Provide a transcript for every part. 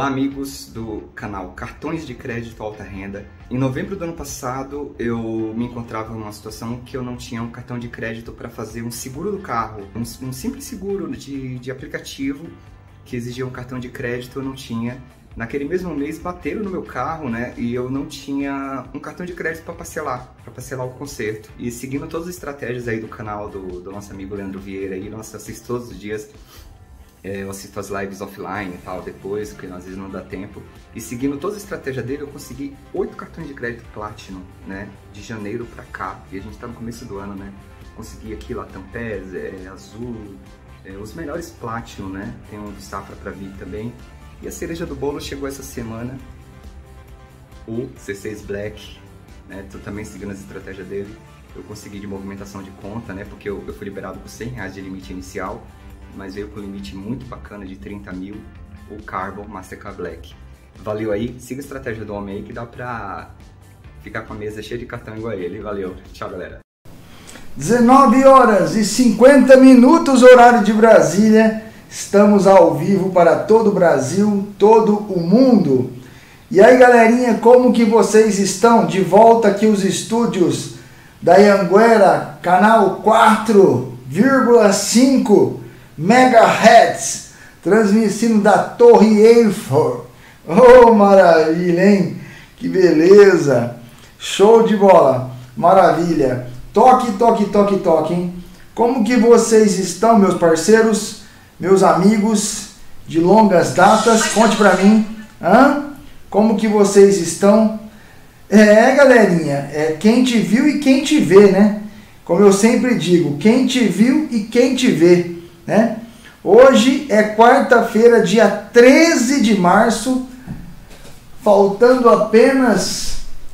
amigos do canal Cartões de Crédito Alta Renda. Em novembro do ano passado eu me encontrava numa situação que eu não tinha um cartão de crédito para fazer um seguro do carro, um simples seguro de aplicativo que exigia um cartão de crédito. Eu não tinha. Naquele mesmo mês bateram no meu carro, né, e eu não tinha um cartão de crédito para parcelar o conserto. E seguindo todas as estratégias aí do canal do nosso amigo Leandro Vieira, aí, nossa, eu assisto todos os dias. Eu assisto as lives offline e tal, depois, porque às vezes não dá tempo. E seguindo toda a estratégia dele, eu consegui 8 cartões de crédito Platinum, né? De janeiro pra cá. E a gente tá no começo do ano, né? Consegui aqui Latam PES, Azul, os melhores Platinum, né? Tem um do Safra pra vir também. E a cereja do bolo chegou essa semana, o C6 Black, né? Tô também seguindo as estratégias dele. Eu consegui de movimentação de conta, né? Porque eu fui liberado com R$100 de limite inicial, mas veio com um limite muito bacana de 30 mil, o Carbon Mastercard Black. Valeu aí, siga a estratégia do homem aí que dá pra ficar com a mesa cheia de cartão igual a ele. Valeu, tchau galera. 19 horas e 50 minutos, horário de Brasília. Estamos ao vivo para todo o Brasil, todo o mundo. E aí galerinha, como que vocês estão? De volta aqui os estúdios da Anhanguera, canal 4,5 MHz, transmitindo da Torre Eiffel. Oh, maravilha, hein? Que beleza! Show de bola! Maravilha! Toque, toque, toque, toque, hein? Como que vocês estão, meus parceiros, meus amigos de longas datas? Conte pra mim, como que vocês estão? Galerinha, quem te viu e quem te vê, né? Como eu sempre digo, quem te viu e quem te vê, né? Hoje é quarta-feira, dia 13 de março, faltando apenas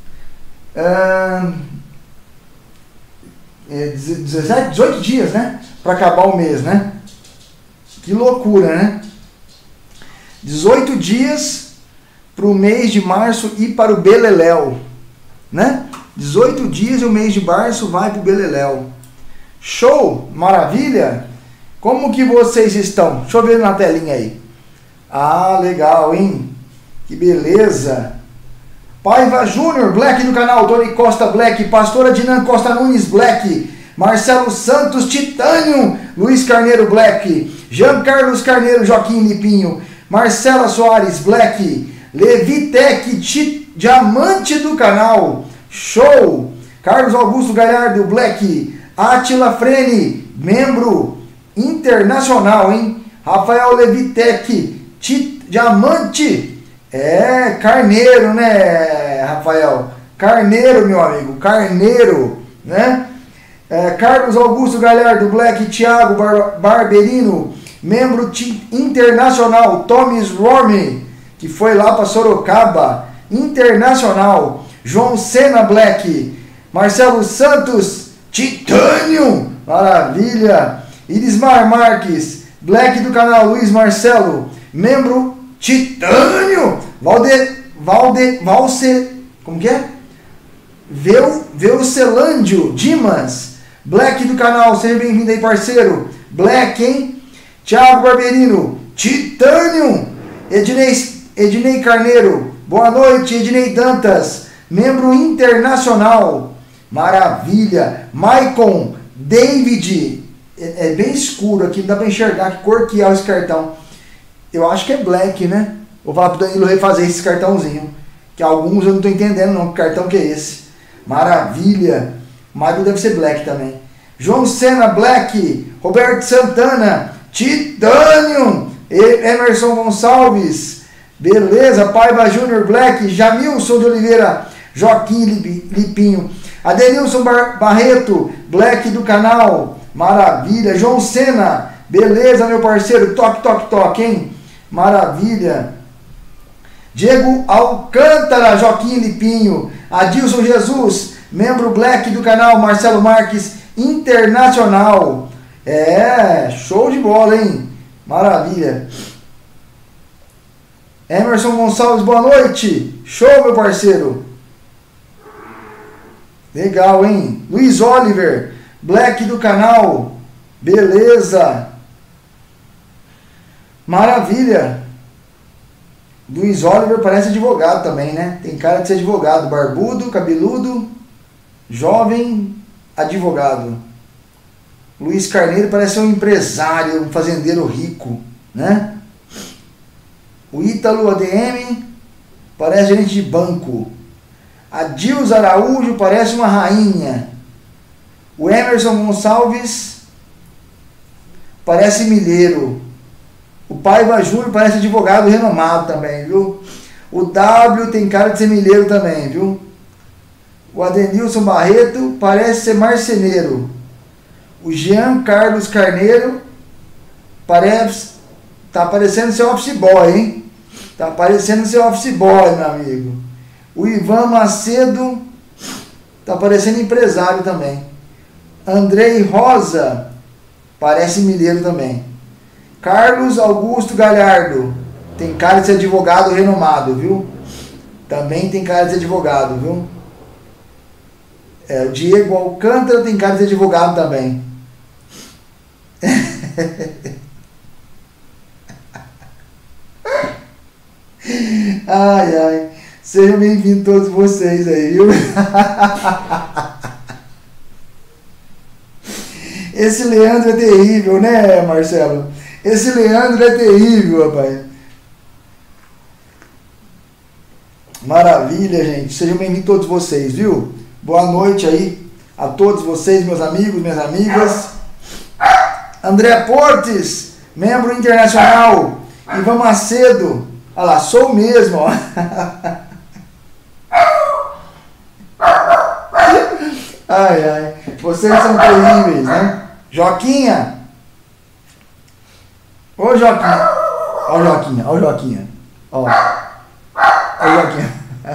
18 dias, né? Para acabar o mês, né? Que loucura, né? 18 dias para o mês de março e para o Beleléu, né? 18 dias e o mês de março vai para o Beleléu. Show? Maravilha? Como que vocês estão? Deixa eu ver na telinha aí. Ah, legal, hein? Que beleza. Paiva Júnior, Black do canal, Tony Costa Black, Pastora Dinan Costa Nunes Black, Marcelo Santos Titânio, Luiz Carneiro Black, Jean Carlos Carneiro Joaquim Lipinho, Marcela Soares Black, Levitec Diamante do canal, show! Carlos Augusto Galhardo Black, Atila Frene, membro internacional, hein? Rafael Levitec Diamante, Carneiro, né, Rafael? Carneiro, meu amigo, Carneiro, né? Carlos Augusto Galhardo Black, Thiago Barberino, membro internacional, Thomas Romy, que foi lá para Sorocaba, internacional, João Sena Black, Marcelo Santos, Titânio, maravilha, Irismar Marques, Black do canal, Luiz Marcelo, membro Titânio, como que é? Veucelândio Dimas, Black do canal, seja bem-vindo aí, parceiro. Black, hein? Thiago Barberino, Titânio, Ednei Carneiro, boa noite, Ednei Dantas, membro internacional, maravilha. Maicon David, é bem escuro aqui, não dá pra enxergar que cor que é esse cartão. Eu acho que é black, né? Vou falar pro Danilo refazer esse cartãozinho, que alguns eu não tô entendendo não, que cartão que é esse. Maravilha. Michael deve ser black também. João Sena Black, Roberto Santana, Titânio, Emerson Gonçalves, beleza, Paiva Júnior Black, Jamilson de Oliveira, Joaquim Lipinho, Adenilson Barreto, Black do canal, maravilha, João Sena, beleza, meu parceiro, toque, toque, toque, hein? Maravilha. Diego Alcântara, Joaquim Lipinho, Adilson Jesus, membro Black do canal, Marcelo Marques, internacional. Show de bola, hein? Maravilha. Emerson Gonçalves, boa noite. Show, meu parceiro. Legal, hein? Luiz Oliver, Black do canal. Beleza. Maravilha. Luiz Oliver parece advogado também, né? Tem cara de ser advogado. Barbudo, cabeludo, jovem, advogado. Luiz Carneiro parece um empresário, um fazendeiro rico, né? O Ítalo ADM parece gerente de banco. A Dils Araújo parece uma rainha. O Emerson Gonçalves parece milheiro. O Paiva Júnior parece advogado renomado também, viu? O W tem cara de ser milheiro também, viu? O Adenilson Barreto parece ser marceneiro. O Jean Carlos Carneiro tá parecendo ser office boy, hein? Tá parecendo ser office boy, meu amigo. O Ivan Macedo tá parecendo empresário também. Andrei Rosa parece milheiro também. Carlos Augusto Galhardo tem cara de ser advogado renomado, viu? Também tem cara de ser advogado, viu? O Diego Alcântara tem cara de ser advogado também. Ai, ai. Sejam bem-vindos todos vocês aí, viu? Esse Leandro é terrível, né, Marcelo? Esse Leandro é terrível, rapaz. Maravilha, gente. Sejam bem-vindos todos vocês, viu? Boa noite aí a todos vocês, meus amigos, minhas amigas. André Portes, membro internacional. Ivan Macedo. Olha lá, sou o mesmo, ó. Ai, ai. Vocês são terríveis, né? Joquinha. Ô, Joquinha. Ó o Joquinha, ó o Joquinha. Ó. Ó o Joquinha.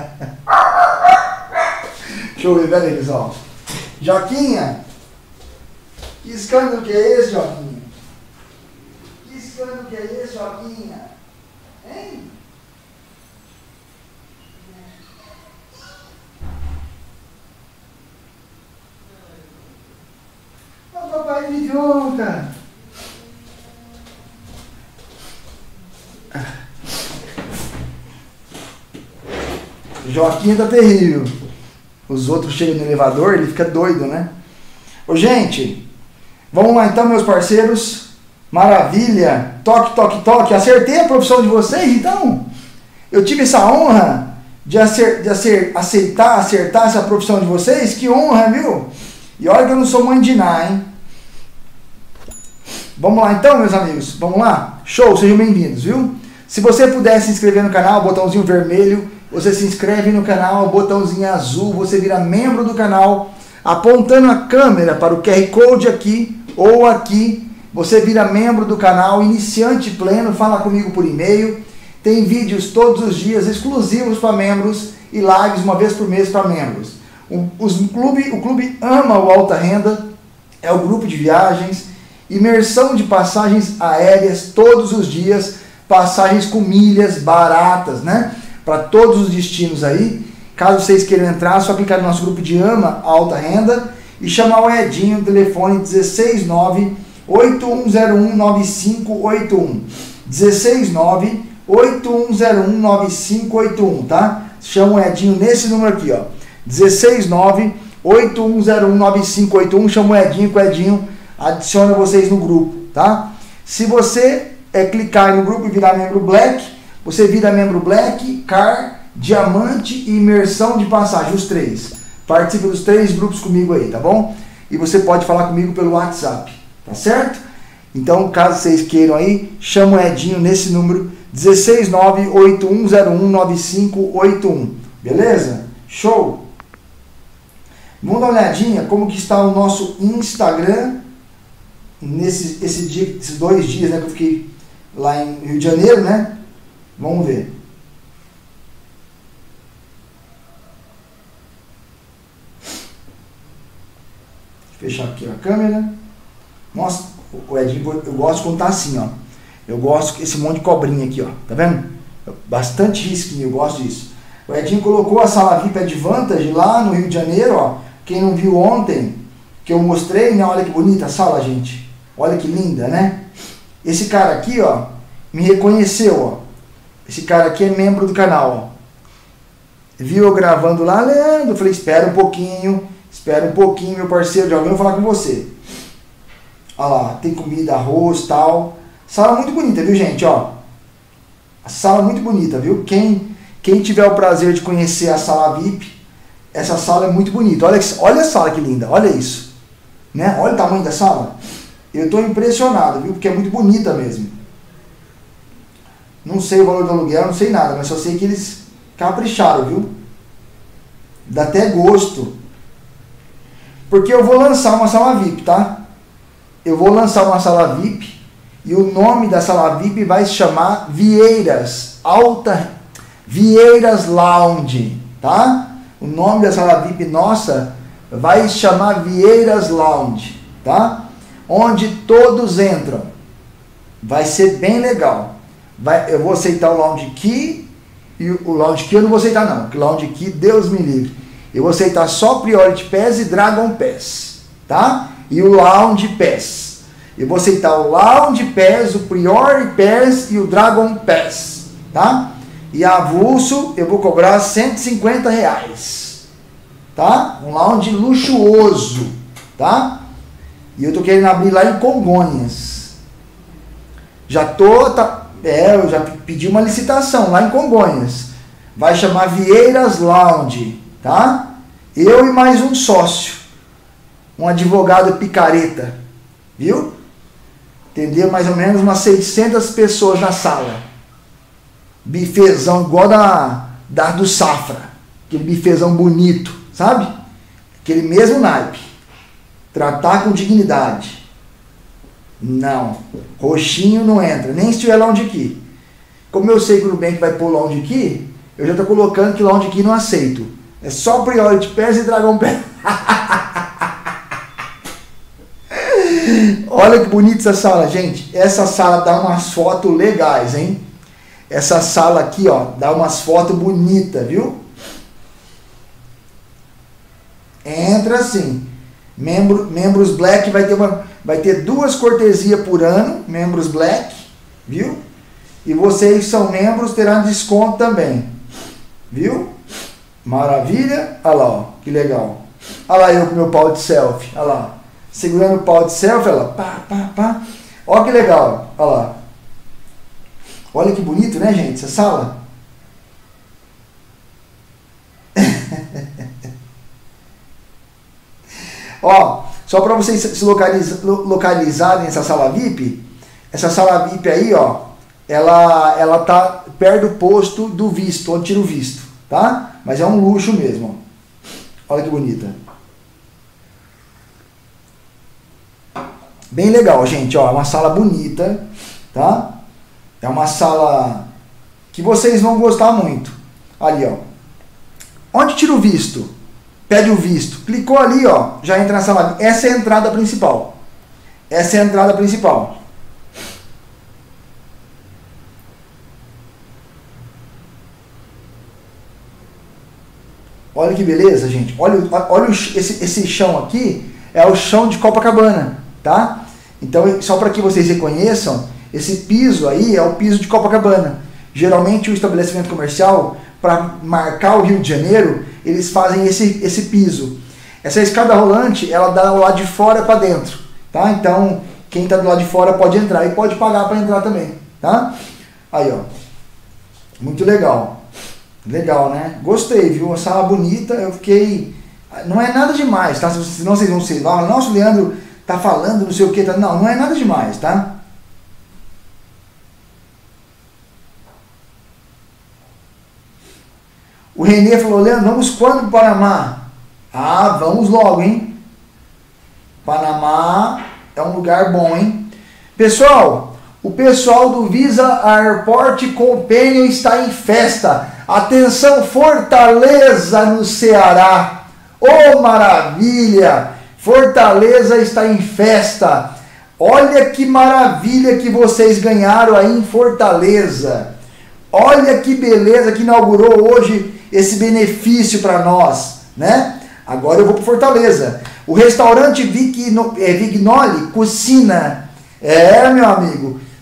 Deixa eu ver, pera aí, pessoal. Joquinha. Que escândalo que é esse, Joquinha? Que escândalo que é esse, Joquinha? Hein? O papai me viu, cara. Joaquim tá terrível. Os outros chegam no elevador, ele fica doido, né? Ô, gente, vamos lá então, meus parceiros. Maravilha. Toque, toque, toque. Acertei a profissão de vocês, então. Eu tive essa honra de acertar essa profissão de vocês. Que honra, viu? E olha que eu não sou mãe de Ná, hein? Vamos lá então, meus amigos. Vamos lá? Show, sejam bem-vindos, viu? Se você puder se inscrever no canal, botãozinho vermelho. Você se inscreve no canal, botãozinho azul. Você vira membro do canal. Apontando a câmera para o QR Code aqui ou aqui. Você vira membro do canal, iniciante pleno, fala comigo por e-mail. Tem vídeos todos os dias exclusivos para membros e lives uma vez por mês para membros. O clube ama o Alta Renda, é o grupo de viagens, imersão de passagens aéreas todos os dias, passagens com milhas baratas, né? Para todos os destinos aí. Caso vocês queiram entrar, é só clicar no nosso grupo de Ama Alta Renda e chamar o Edinho no telefone 169-8101-9581. 169-8101-9581, tá? Chama o Edinho nesse número aqui, ó. 169-8101-9581. Chama o Edinho, que o Edinho adiciona vocês no grupo, tá? Se você clicar no grupo e virar membro Black, você vira membro Black, Car, Diamante e Imersão de Passagem, os três. Participe dos 3 grupos comigo aí, tá bom? E você pode falar comigo pelo WhatsApp, tá certo? Então, caso vocês queiram aí, chama o Edinho nesse número 169-8101-9581. Beleza? Show! Vamos dar uma olhadinha como que está o nosso Instagram esses 2 dias, né, que eu fiquei lá em Rio de Janeiro, né? Vamos ver. Deixa eu fechar aqui a câmera. Nossa, o Edinho, eu gosto quando tá assim, ó. Eu gosto desse monte de cobrinha aqui, ó. Tá vendo? Bastante risquinho, eu gosto disso. O Edinho colocou a sala VIP Advantage lá no Rio de Janeiro, ó. Quem não viu ontem, que eu mostrei, né? Olha que bonita a sala, gente. Olha que linda, né? Esse cara aqui, ó, me reconheceu, ó. Esse cara aqui é membro do canal. Viu eu gravando lá, Leandro? Eu falei, espera um pouquinho, meu parceiro, já vou falar com você. Olha lá, tem comida, arroz, tal. Sala muito bonita, viu, gente? Ó, a sala muito bonita, viu? Quem tiver o prazer de conhecer a sala VIP, essa sala é muito bonita. Olha a sala que linda, olha isso. Né? Olha o tamanho da sala. Eu estou impressionado, viu? Porque é muito bonita mesmo. Não sei o valor do aluguel, não sei nada, mas só sei que eles capricharam, viu? Dá até gosto. Porque eu vou lançar uma sala VIP, tá? Eu vou lançar uma sala VIP e o nome da sala VIP vai se chamar Vieiras Lounge, tá? O nome da sala VIP nossa vai se chamar Vieiras Lounge, tá? Onde todos entram. Vai ser bem legal. Eu vou aceitar o Lounge Key e o Lounge Key eu não vou aceitar não, porque o Lounge Key, Deus me livre. Eu vou aceitar só Priority Pass e Dragon Pass, tá? E o Lounge Pass. Eu vou aceitar o Lounge Pass, o Priority Pass e o Dragon Pass, tá? E avulso eu vou cobrar R$150, tá? Um lounge luxuoso, tá? E eu tô querendo abrir lá em Congonhas. Eu já pedi uma licitação lá em Congonhas. Vai chamar Vieiras Lounge, tá? Eu e mais um sócio, um advogado picareta, viu? Entendeu? Mais ou menos umas 600 pessoas na sala. Bifezão igual da do Safra. Aquele bifezão bonito, sabe? Aquele mesmo naipe. Tratar com dignidade. Não. Roxinho não entra. Nem se tiver Lounge Key. Como eu sei que o Nubank vai pôr Lounge Key, eu já estou colocando que Lounge Key não aceito. É só Priority Pass e Dragon Pass. Olha que bonita essa sala, gente. Essa sala dá umas fotos legais, hein? Essa sala aqui, ó, dá umas fotos bonitas, viu? Entra assim. Membros Black vai ter 2 cortesias por ano, membros Black, viu? E vocês que são membros terão desconto também, viu? Maravilha. Olha lá, ó, que legal. Olha lá eu com meu pau de selfie, olha lá. Segurando o pau de selfie, olha lá, pá. Olha que legal, olha lá. Olha que bonito, né, gente, essa sala? Ó, só para vocês se localizarem nessa sala VIP, essa sala VIP aí, ó, ela tá perto do posto do visto, onde tira o visto, tá? Mas é um luxo mesmo, ó. Olha que bonita. Bem legal, gente, ó, é uma sala bonita, tá? É uma sala que vocês vão gostar muito. Ali, ó. Onde tira o visto? Pede o visto. Clicou ali, ó, já entra na sala. Essa é a entrada principal. Essa é a entrada principal. Olha que beleza, gente. Olha esse chão aqui, é o chão de Copacabana, tá? Então, só para que vocês reconheçam, esse piso aí é o piso de Copacabana. Geralmente o estabelecimento comercial, para marcar o Rio de Janeiro, eles fazem esse piso. Essa escada rolante, ela dá do lado de fora para dentro, tá? Então, quem está do lado de fora pode entrar e pode pagar para entrar também, tá? Aí, ó. Muito legal. Legal, né? Gostei, viu? Uma sala bonita, eu fiquei... Não é nada demais, tá? Senão vocês vão ser... Nossa, o Leandro tá falando, não sei o que, tá? Não é nada demais, tá? O Renê falou, Leandro, vamos quando para o Panamá? Ah, vamos logo, hein? Panamá é um lugar bom, hein? Pessoal, o pessoal do Visa Airport Companion está em festa. Atenção, Fortaleza, no Ceará. Oh, maravilha! Fortaleza está em festa. Olha que maravilha que vocês ganharam aí em Fortaleza. Olha que beleza que inaugurou hoje esse benefício para nós, né? Agora eu vou para Fortaleza. O restaurante Vignoli Cucina, meu amigo,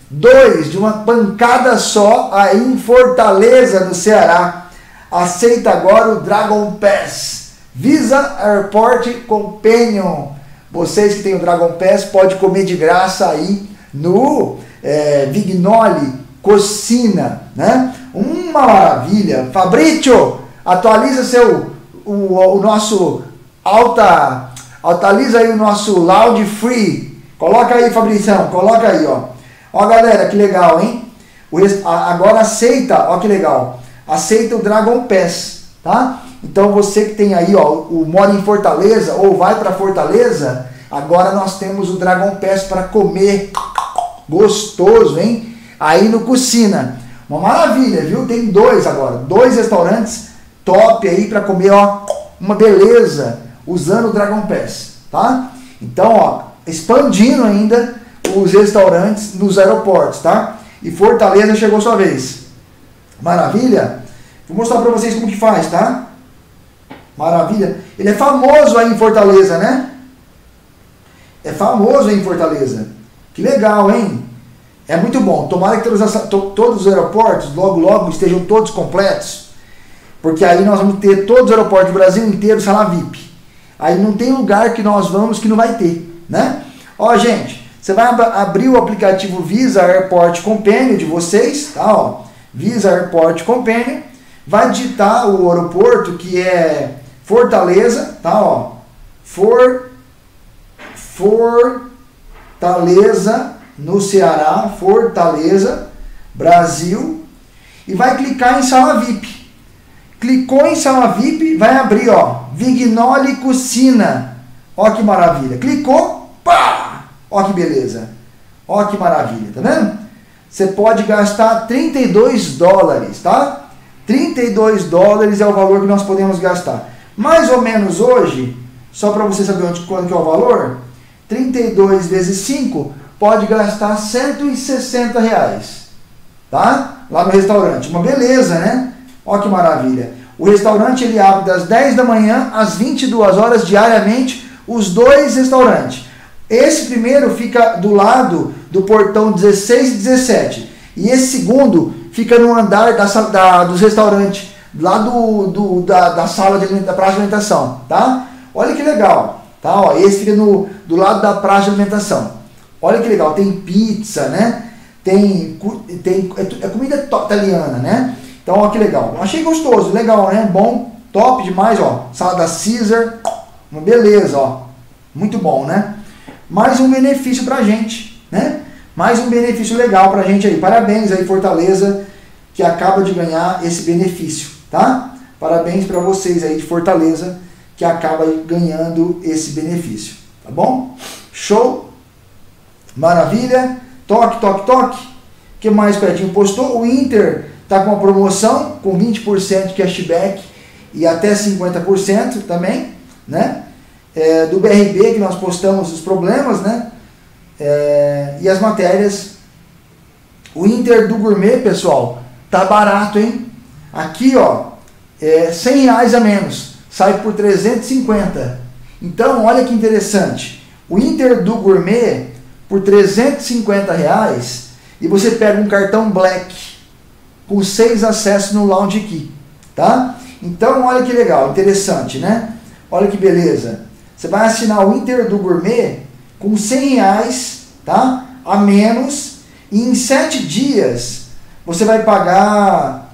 2 de uma pancada só aí em Fortaleza, no Ceará. Aceita agora o Dragon Pass Visa Airport Companion. Vocês que têm o Dragon Pass pode comer de graça aí no Vignoli Cucina, né? Uma maravilha. Fabrício, atualiza o nosso atualiza aí o nosso Loud Free. Coloca aí, Fabrição, coloca aí, ó. Ó, galera, que legal, hein? Agora aceita, ó que legal. Aceita o Dragon Pass, tá? Então você que tem aí, ó, mora em Fortaleza ou vai para Fortaleza, agora nós temos o Dragon Pass para comer gostoso, hein? Aí no Cucina. Uma maravilha, viu? Tem 2 agora, 2 restaurantes top aí para comer, ó, uma beleza, usando o Dragon Pass, tá? Então, ó, expandindo ainda os restaurantes nos aeroportos, tá? E Fortaleza chegou sua vez. Maravilha? Vou mostrar para vocês como que faz, tá? Maravilha. Ele é famoso aí em Fortaleza, né? É famoso aí em Fortaleza. Que legal, hein? É muito bom. Tomara que todos os aeroportos logo estejam todos completos. Porque aí nós vamos ter todos os aeroportos do Brasil inteiro sala VIP. Aí não tem lugar que nós vamos que não vai ter, né? Ó, gente, você vai abrir o aplicativo Visa Airport Companion de vocês, tá? Ó, Visa Airport Companion. Vai digitar o aeroporto que é Fortaleza, tá? Ó, Fortaleza, no Ceará, Fortaleza, Brasil. E vai clicar em sala VIP. Clicou em sala VIP, vai abrir, ó, Vignoli Cucina. Ó que maravilha. Clicou, pá! Ó que beleza. Ó que maravilha, tá vendo? Você pode gastar $32, tá? $32 é o valor que nós podemos gastar. Mais ou menos hoje, só para você saber quanto que é o valor, 32 vezes 5 pode gastar R$160, tá? Lá no restaurante. Uma beleza, né? Olha que maravilha. O restaurante ele abre das 10 da manhã às 22 horas diariamente, os 2 restaurantes. Esse primeiro fica do lado do portão 16 e 17. E esse segundo fica no andar dos restaurantes, lá da sala da praça de alimentação, tá? Olha que legal, tá? Ó, esse fica do lado da praça de alimentação. Olha que legal, tem pizza, né? É comida italiana, né? Então, ó, que legal. Achei gostoso, legal, né? Bom, top demais, ó. Salada Caesar, uma beleza, ó. Muito bom, né? Mais um benefício pra gente, né? Mais um benefício legal pra gente aí. Parabéns aí, Fortaleza, que acaba de ganhar esse benefício, tá? Parabéns pra vocês aí de Fortaleza, que acaba ganhando esse benefício, tá bom? Show? Maravilha. Toque, toque, toque. O que mais, Pedrinho? Postou o Inter. Está com uma promoção com 20% de cashback e até 50% também, né? Do BRB, que nós postamos os problemas, né? E as matérias. O Inter do Gourmet, pessoal, tá barato, hein? Aqui, ó, R$100 a menos. Sai por 350. Então, olha que interessante. O Inter do Gourmet, por R$350, e você pega um cartão Black, com 6 acessos no Lounge Key, tá? Então, olha que legal, interessante, né? Olha que beleza. Você vai assinar o Inter do Gourmet com R$100, tá? A menos, e em 7 dias você vai pagar,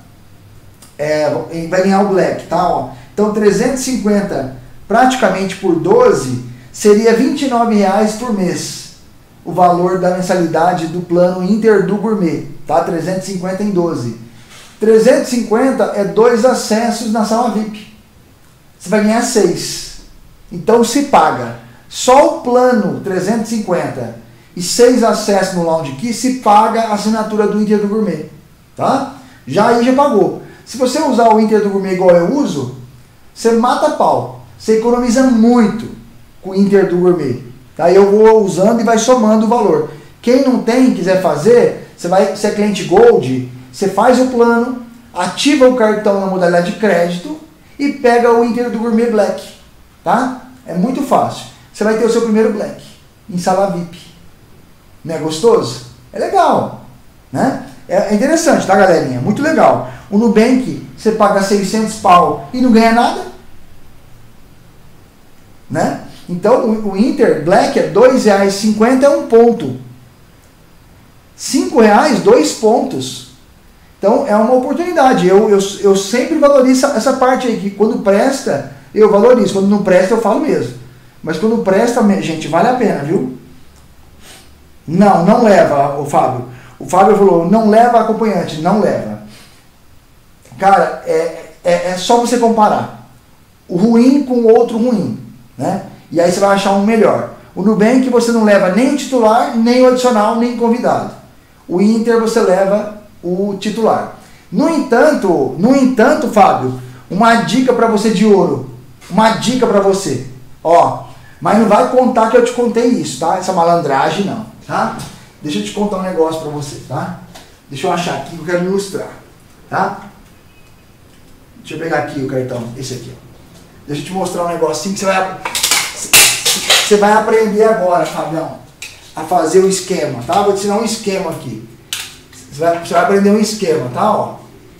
vai ganhar o Black, tá? Ó. Então, 350 praticamente por 12 seria R$29 por mês. O valor da mensalidade do plano Inter do Gourmet, tá? 350 em 12. 350 é 2 acessos na sala VIP. Você vai ganhar 6. Então se paga. Só o plano 350 e 6 acessos no Lounge Key se paga a assinatura do Inter do Gourmet, tá? Já pagou. Se você usar o Inter do Gourmet igual eu uso, você mata pau. Você economiza muito com o Inter do Gourmet. Tá? Eu vou usando e vai somando o valor. Quem não tem, quiser fazer, você é cliente Gold, você faz o plano, ativa o cartão na modalidade de crédito e pega o Inter do Gourmet Black, tá? É muito fácil. Você vai ter o seu primeiro Black em sala VIP. Não é gostoso? É legal. É interessante, tá, galerinha? Muito legal. O Nubank, você paga 600 pau e não ganha nada, né? Então, o Inter Black é R$ 2,50, é 1 ponto. R$ 5,00, 2 pontos. Então, é uma oportunidade. Eu sempre valorizo essa parte aí, que quando presta, eu valorizo. Quando não presta, eu falo mesmo. Mas quando presta, gente, vale a pena, viu? Não leva, o Fábio. O Fábio falou, não leva acompanhante. Não leva. Cara, é só você comparar o ruim com o outro ruim, né? E aí você vai achar um melhor. O Nubank você não leva nem o titular, nem o adicional, nem o convidado. O Inter você leva o titular. No entanto, Fábio, uma dica para você de ouro. Uma dica para você. Ó, mas não vai contar que eu te contei isso, tá? Essa malandragem não, tá? Deixa eu te contar um negócio para você, tá? Deixa eu achar aqui que eu quero ilustrar, tá? Deixa eu pegar aqui o cartão, esse aqui, ó. Deixa eu te mostrar um negocinho que você vai aprender agora, Fabião, a fazer o esquema, tá? Vou te ensinar um esquema aqui. Você vai aprender um esquema, tá? Ó.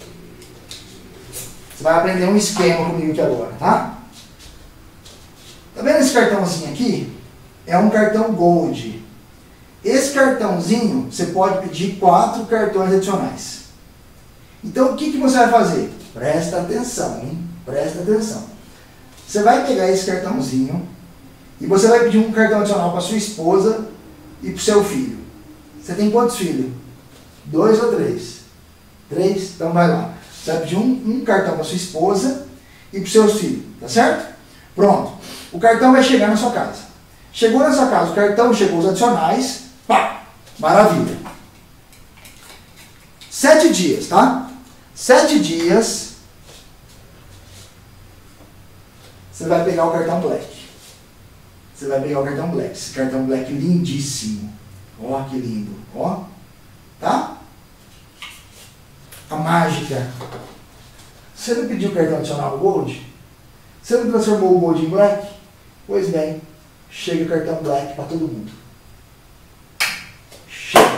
Você vai aprender um esquema comigo aqui agora, tá? Tá vendo esse cartãozinho aqui? É um cartão Gold. Esse cartãozinho, você pode pedir 4 cartões adicionais. Então, o que você vai fazer? Presta atenção, hein? Presta atenção. Você vai pegar esse cartãozinho e você vai pedir um cartão adicional para sua esposa e para o seu filho. Você tem quantos filhos? 2 ou 3? 3? Então vai lá. Você vai pedir um cartão para sua esposa e para os seus filhos, tá certo? Pronto. O cartão vai chegar na sua casa. Chegou na sua casa, o cartão chegou os adicionais, pá, maravilha. 7 dias, tá? 7 dias, você vai pegar o cartão Black. Você vai pegar o cartão Black. Esse cartão Black lindíssimo. Ó, que lindo. Ó. Tá? A mágica. Você não pediu o cartão adicional Gold? Você não transformou o Gold em Black? Pois bem, chega o cartão Black para todo mundo. Chega.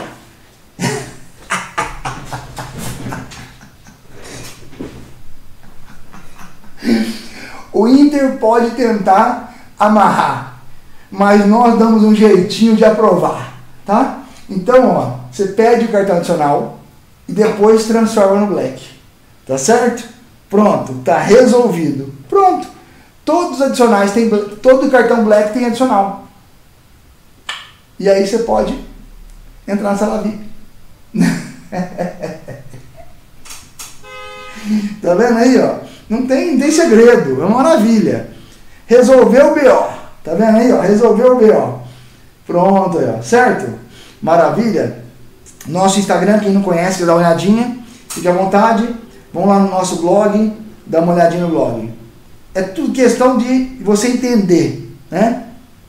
O Inter pode tentar amarrar, mas nós damos um jeitinho de aprovar, tá? Então, ó, você pede o cartão adicional e depois transforma no Black, tá certo? Pronto, tá resolvido. Pronto. Todos os adicionais tem, todo cartão Black tem adicional. E aí você pode entrar na sala VIP. Tá vendo aí, ó? Não tem segredo, é uma maravilha. Resolveu o BO. Tá vendo aí, ó? Resolveu o BO. Pronto aí, ó. Certo? Maravilha. Nosso Instagram, quem não conhece, dá uma olhadinha. Fique à vontade. Vamos lá no nosso blog, dá uma olhadinha no blog. É tudo questão de você entender, né?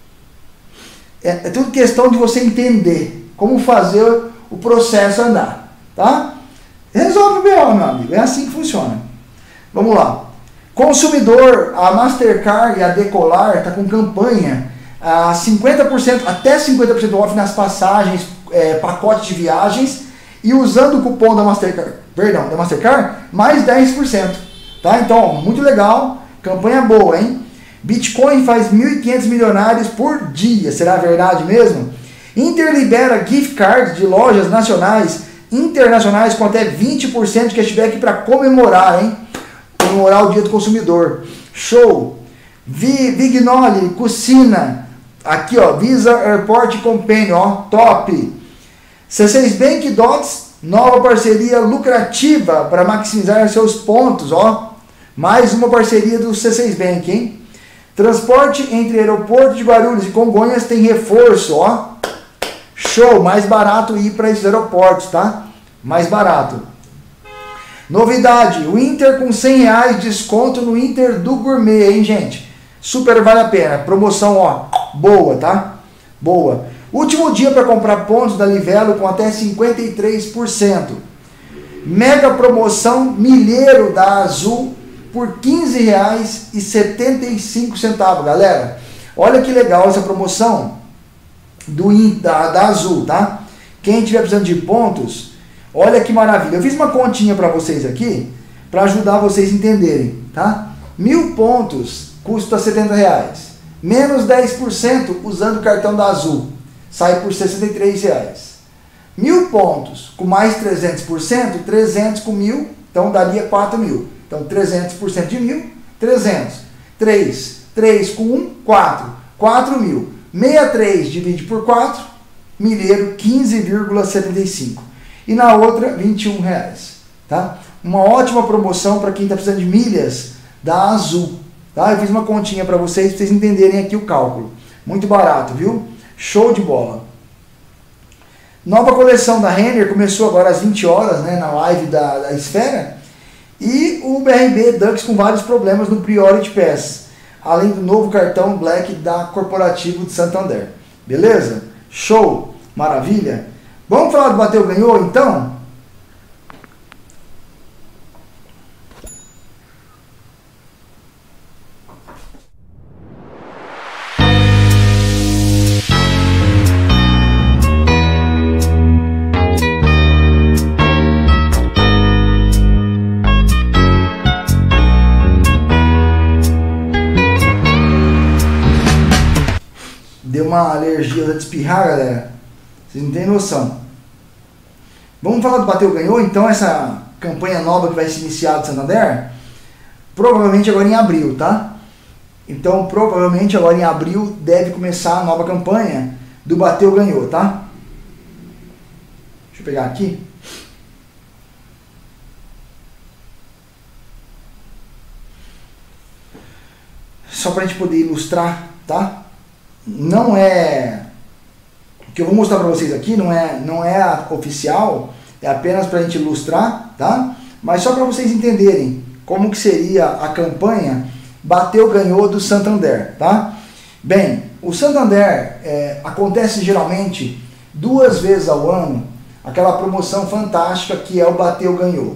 É tudo questão de você entender como fazer o processo andar, tá? Resolve o BO, meu amigo. É assim que funciona. Vamos lá. Consumidor, a Mastercard e a Decolar tá com campanha a 50%, até 50% off nas passagens, pacote de viagens, e usando o cupom da Mastercard, mais 10%. Tá? Então, ó, muito legal. Campanha boa, hein? Bitcoin faz 1.500 milionários por dia. Será verdade mesmo? Inter libera gift cards de lojas nacionais, internacionais com até 20% de cashback para comemorar, hein? Comemorar o Dia do Consumidor. Show! Vignoli, Cucina. Aqui, ó, Visa Airport Companion, ó, top! C6 Bank Dots, nova parceria lucrativa para maximizar seus pontos, ó. Mais uma parceria do C6 Bank, hein? Transporte entre aeroporto de Guarulhos e Congonhas tem reforço, ó. Show, mais barato ir para esses aeroportos, tá? Mais barato. Novidade, o Inter com R$100 desconto no Inter do Gourmet, hein, gente? Super vale a pena. Promoção, ó, boa, tá? Boa. Último dia para comprar pontos da Livelo com até 53%. Mega promoção milheiro da Azul por R$15,75, galera. Olha que legal essa promoção da Azul, tá? Quem tiver precisando de pontos, Olha que maravilha. Eu fiz uma continha para vocês aqui, para ajudar vocês a entenderem, tá? 1000 pontos custa R$70. Menos 10% usando o cartão da Azul. Sai por R$63. 1000 pontos com mais 300%, 300 com 1000, então daria 4.000. Então 300% de 1000, 300. 3 com 1, 4. 4.000. 63 divide por 4, milheiro 15,75. E na outra, R$21. Tá? Uma ótima promoção para quem está precisando de milhas da Azul. Tá? Eu fiz uma continha para vocês entenderem aqui o cálculo. Muito barato, viu? Show de bola. Nova coleção da Renner começou agora às 20 horas, né, na live da Esfera. E o BRB Dux com vários problemas no Priority Pass. Além do novo cartão Black da Corporativo de Santander. Beleza? Show! Maravilha! Vamos falar do Bateu Ganhou então? Deu uma alergia de espirrar, galera. Vocês não têm noção. Vamos falar do Bateu Ganhou, então, essa campanha nova que vai se iniciar do Santander? Provavelmente agora em abril, tá? Então, provavelmente agora em abril deve começar a nova campanha do Bateu Ganhou, tá? Deixa eu pegar aqui. Só pra gente poder ilustrar, tá? Não é... O que eu vou mostrar para vocês aqui não é a oficial, é apenas para a gente ilustrar, tá? Mas só para vocês entenderem como que seria a campanha Bateu Ganhou do Santander, tá? Bem, o Santander acontece geralmente 2 vezes ao ano, aquela promoção fantástica que é o Bateu Ganhou.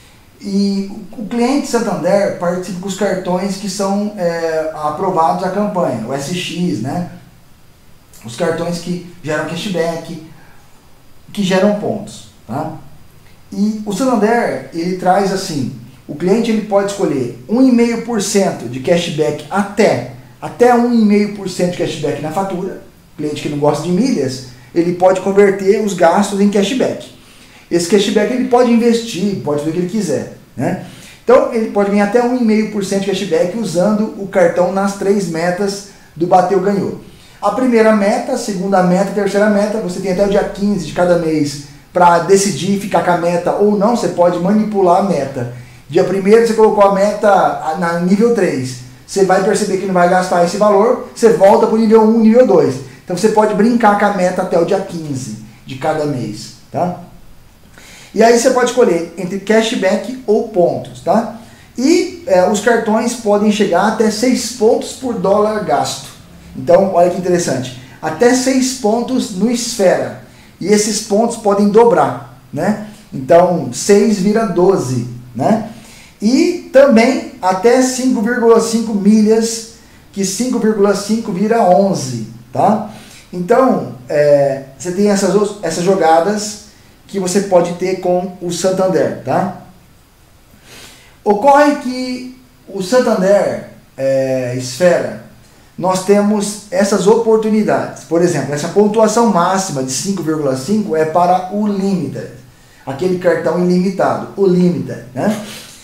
E o cliente Santander participa com os cartões que são aprovados à campanha, o SX, né? Os cartões que geram cashback, que geram pontos, tá? E o Santander, ele traz assim, o cliente ele pode escolher 1,5% de cashback até 1,5% de cashback na fatura. O cliente que não gosta de milhas, ele pode converter os gastos em cashback. Esse cashback ele pode investir, pode fazer o que ele quiser, né? Então ele pode ganhar até 1,5% de cashback usando o cartão nas 3 metas do Bateu Ganhou. A primeira meta, a segunda meta, a terceira meta, você tem até o dia 15 de cada mês para decidir ficar com a meta ou não, você pode manipular a meta. Dia 1º você colocou a meta na nível 3, você vai perceber que não vai gastar esse valor, você volta para o nível 1, nível 2. Então você pode brincar com a meta até o dia 15 de cada mês, tá? E aí você pode escolher entre cashback ou pontos, tá? E os cartões podem chegar até 6 pontos por dólar gasto. Então, olha que interessante, até 6 pontos no Esfera, e esses pontos podem dobrar, né? Então, 6 vira 12, né? E também até 5,5 milhas, que 5,5 vira 11, tá? Então, você tem essas jogadas que você pode ter com o Santander, tá? Ocorre que o Santander Esfera, nós temos essas oportunidades. Por exemplo, essa pontuação máxima de 5,5 é para o Limited, aquele cartão ilimitado, o Limited, né?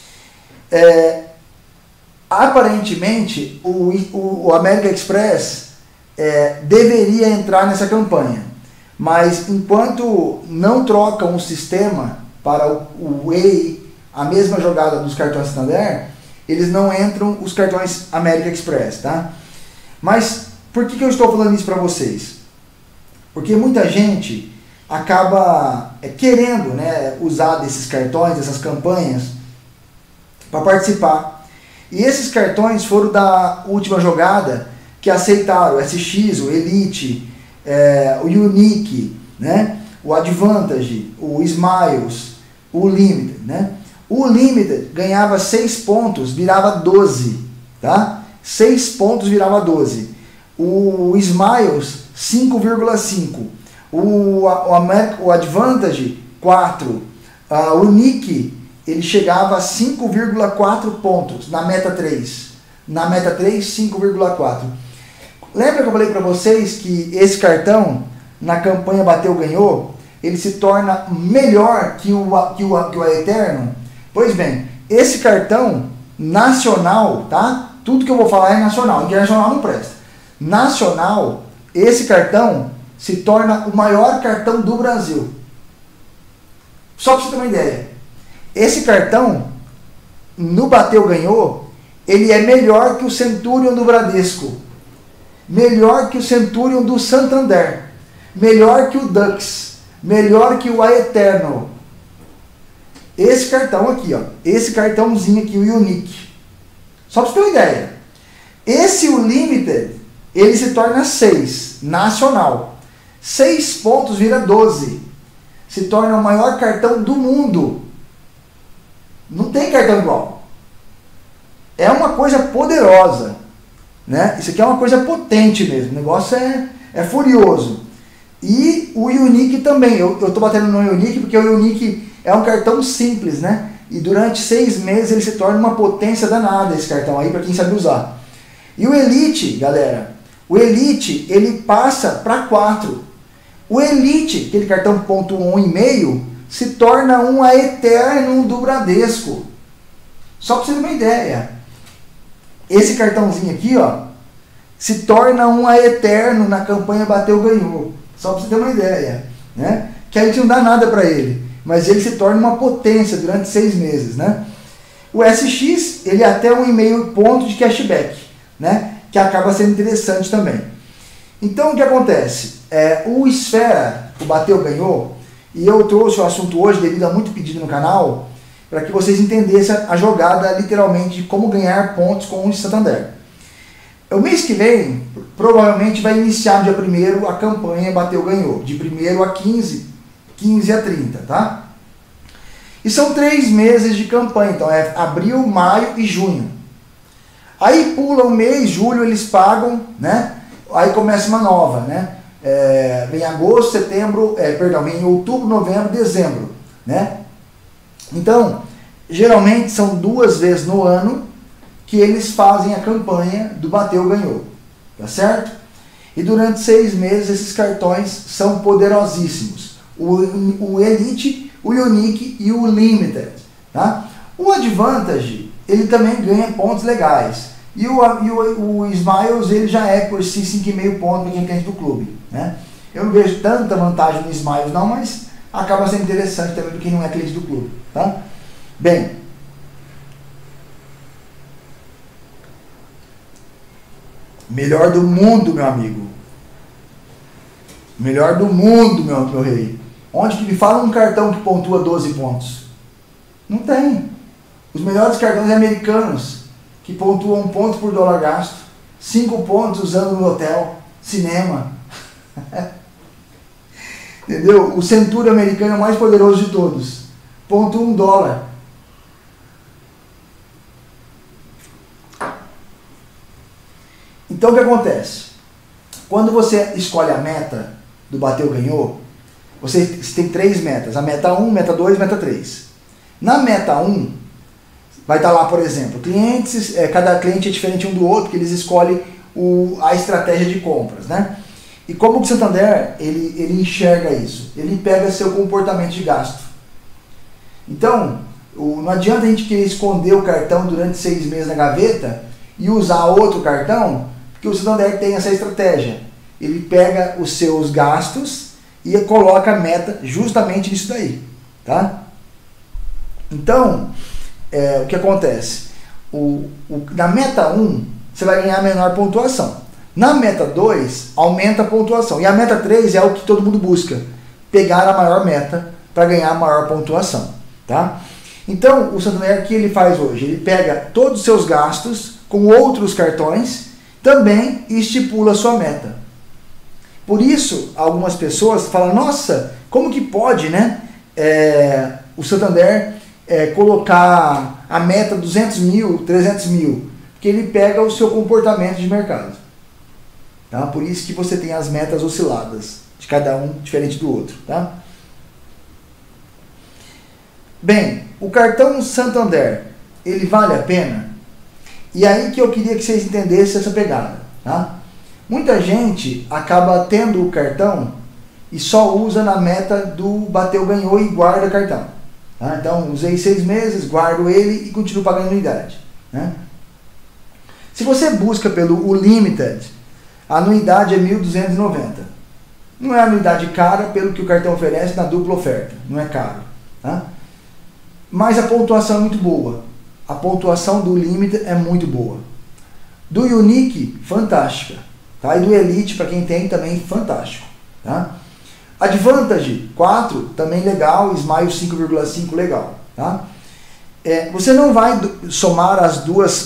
Aparentemente, o American Express deveria entrar nessa campanha, mas enquanto não trocam o sistema para o EI, a mesma jogada dos cartões Santander, eles não entram os cartões American Express, tá? Mas por que eu estou falando isso para vocês? Porque muita gente acaba querendo, né, usar desses cartões, dessas campanhas, para participar. E esses cartões foram da última jogada que aceitaram o SX, o Elite, o Unique, né, o Advantage, o Smiles, o Limited, né? O Limited ganhava 6 pontos, virava 12, tá? 6 pontos virava 12. O Smiles, 5,5. O Advantage, 4. O Nick, ele chegava a 5,4 pontos na meta 3. Na meta 3, 5,4. Lembra que eu falei para vocês que esse cartão, na campanha Bateu Ganhou, ele se torna melhor que o Eterno? Pois bem, esse cartão nacional, tá? Tudo que eu vou falar é nacional, internacional não presta. Nacional, esse cartão se torna o maior cartão do Brasil. Só para você ter uma ideia. Esse cartão, no Bateu Ganhou, ele é melhor que o Centurion do Bradesco, melhor que o Centurion do Santander, melhor que o Dux, melhor que o Aeterno. Esse cartão aqui, ó, esse cartãozinho aqui, o Unique. Só para você ter uma ideia. Esse, o Limited, ele se torna 6, nacional. 6 pontos vira 12. Se torna o maior cartão do mundo. Não tem cartão igual. É uma coisa poderosa, né? Isso aqui é uma coisa potente mesmo. O negócio é furioso. E o Unique também. Eu estou batendo no Unique porque o Unique é um cartão simples, né? E durante 6 meses ele se torna uma potência danada, esse cartão aí, para quem sabe usar. E o Elite, galera, o Elite, ele passa para 4. O Elite, aquele cartão ponto 1,5, se torna um Aeterno do Bradesco. Só para você ter uma ideia. Esse cartãozinho aqui, ó, se torna um Aeterno na campanha Bateu Ganhou. Só para você ter uma ideia, né? Que a gente não dá nada para ele, mas ele se torna uma potência durante 6 meses, né? O SX, ele é até 1,5 ponto de cashback, né? Que acaba sendo interessante também. Então, o que acontece? O Esfera, o Bateu Ganhou, e eu trouxe o assunto hoje devido a muito pedido no canal, para que vocês entendessem a jogada, literalmente, de como ganhar pontos com o Santander. O mês que vem, provavelmente vai iniciar dia 1º a campanha Bateu Ganhou, de 1º a 15, 15 a 30, tá? E são 3 meses de campanha, então é abril, maio e junho. Aí pula um mês, julho eles pagam, né? Aí começa uma nova, né? Vem agosto, setembro, vem outubro, novembro, dezembro, né? Então, geralmente são 2 vezes no ano que eles fazem a campanha do Bateu Ganhou, tá certo? E durante 6 meses esses cartões são poderosíssimos. O Elite, o Unique e o Limited, tá? O Advantage, ele também ganha pontos legais. E o Smiles, ele já é por si 5,5 pontos para quem é cliente do clube, né? Eu não vejo tanta vantagem no Smiles não, mas acaba sendo interessante também para quem não é cliente do clube, tá? Bem, melhor do mundo, meu amigo. Melhor do mundo, meu rei. Onde que me fala um cartão que pontua 12 pontos? Não tem. Os melhores cartões americanos, que pontuam 1 ponto por dólar gasto, 5 pontos usando no hotel, cinema. Entendeu? O Centurion americano é o mais poderoso de todos. Pontua $1. Então o que acontece? Quando você escolhe a meta do Bateu Ganhou, você tem 3 metas. A meta 1, meta 2, meta 3. Na meta 1, vai estar lá, por exemplo, clientes, cada cliente é diferente um do outro, que eles escolhem a estratégia de compras, né? E como o Santander, ele enxerga isso? Ele pega seu comportamento de gasto. Então, não adianta a gente querer esconder o cartão durante 6 meses na gaveta e usar outro cartão, porque o Santander tem essa estratégia. Ele pega os seus gastos e coloca a meta justamente nisso daí, tá? Então, o que acontece? Na meta 1, você vai ganhar a menor pontuação. Na meta 2, aumenta a pontuação. E a meta 3 é o que todo mundo busca. Pegar a maior meta para ganhar a maior pontuação, tá? Então, o Santander, o que ele faz hoje? Ele pega todos os seus gastos com outros cartões também e estipula a sua meta. Por isso, algumas pessoas falam, nossa, como que pode, né? O Santander colocar a meta 200 mil, 300 mil, porque ele pega o seu comportamento de mercado. Tá? Por isso que você tem as metas osciladas, de cada um diferente do outro. Tá? Bem, o cartão Santander, ele vale a pena? E aí que eu queria que vocês entendessem essa pegada, tá? Muita gente acaba tendo o cartão e só usa na meta do bateu, ganhou e guarda cartão. Tá? Então, usei 6 meses, guardo ele e continuo pagando anuidade. Né? Se você busca pelo Unlimited, a anuidade é R$ 1.290. Não é anuidade cara pelo que o cartão oferece na dupla oferta. Não é caro. Tá? Mas a pontuação é muito boa. A pontuação do Unlimited é muito boa. Do Unique, fantástica. Tá? E do Elite, para quem tem, também fantástico. Tá? Advantage 4, também legal. Smile 5,5, legal. Tá? Você não vai somar as duas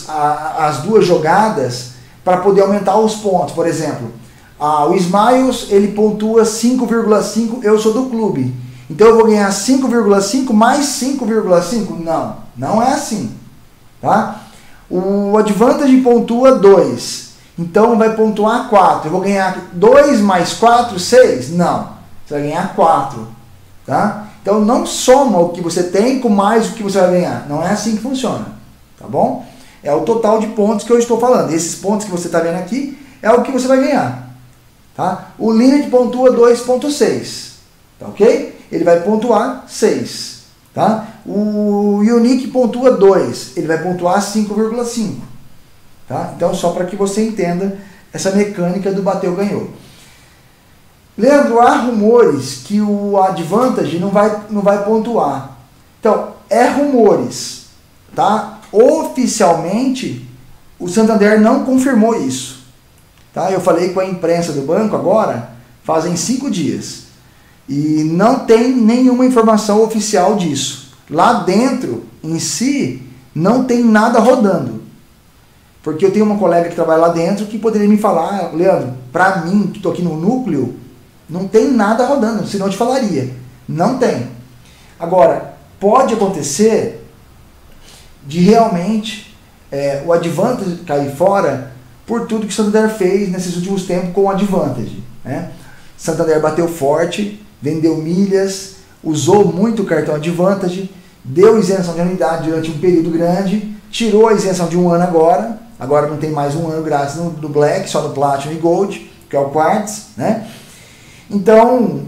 jogadas para poder aumentar os pontos. Por exemplo, o Smiles, ele pontua 5,5, eu sou do clube. Então eu vou ganhar 5,5 mais 5,5? Não, não é assim. Tá? O Advantage pontua 2. Então vai pontuar 4. Eu vou ganhar 2 mais 4, 6? Não. Você vai ganhar 4. Tá? Então não soma o que você tem com mais o que você vai ganhar. Não é assim que funciona. Tá bom? É o total de pontos que eu estou falando. Esses pontos que você está vendo aqui é o que você vai ganhar. Tá? O Limit pontua 2,6. Tá ok? Ele vai pontuar 6. Tá? O Unique pontua 2. Ele vai pontuar 5,5. Tá? Então, só para que você entenda essa mecânica do bateu, ganhou. Leandro, há rumores que o Advantage não vai pontuar. Então, é rumores. Tá? Oficialmente, o Santander não confirmou isso. Tá? Eu falei com a imprensa do banco agora, fazem 5 dias. E não tem nenhuma informação oficial disso. Lá dentro, em si, não tem nada rodando. Porque eu tenho uma colega que trabalha lá dentro que poderia me falar, Leandro, para mim, que estou aqui no núcleo, não tem nada rodando, senão eu te falaria. Não tem. Agora, pode acontecer de realmente o Advantage cair fora por tudo que o Santander fez nesses últimos tempos com o Advantage. Né? Santander bateu forte, vendeu milhas, usou muito o cartão Advantage, deu isenção de anuidade durante um período grande, tirou a isenção de 1 ano agora não tem mais 1 ano grátis no Black, só no Platinum e Gold, que é o Quartz, né? Então,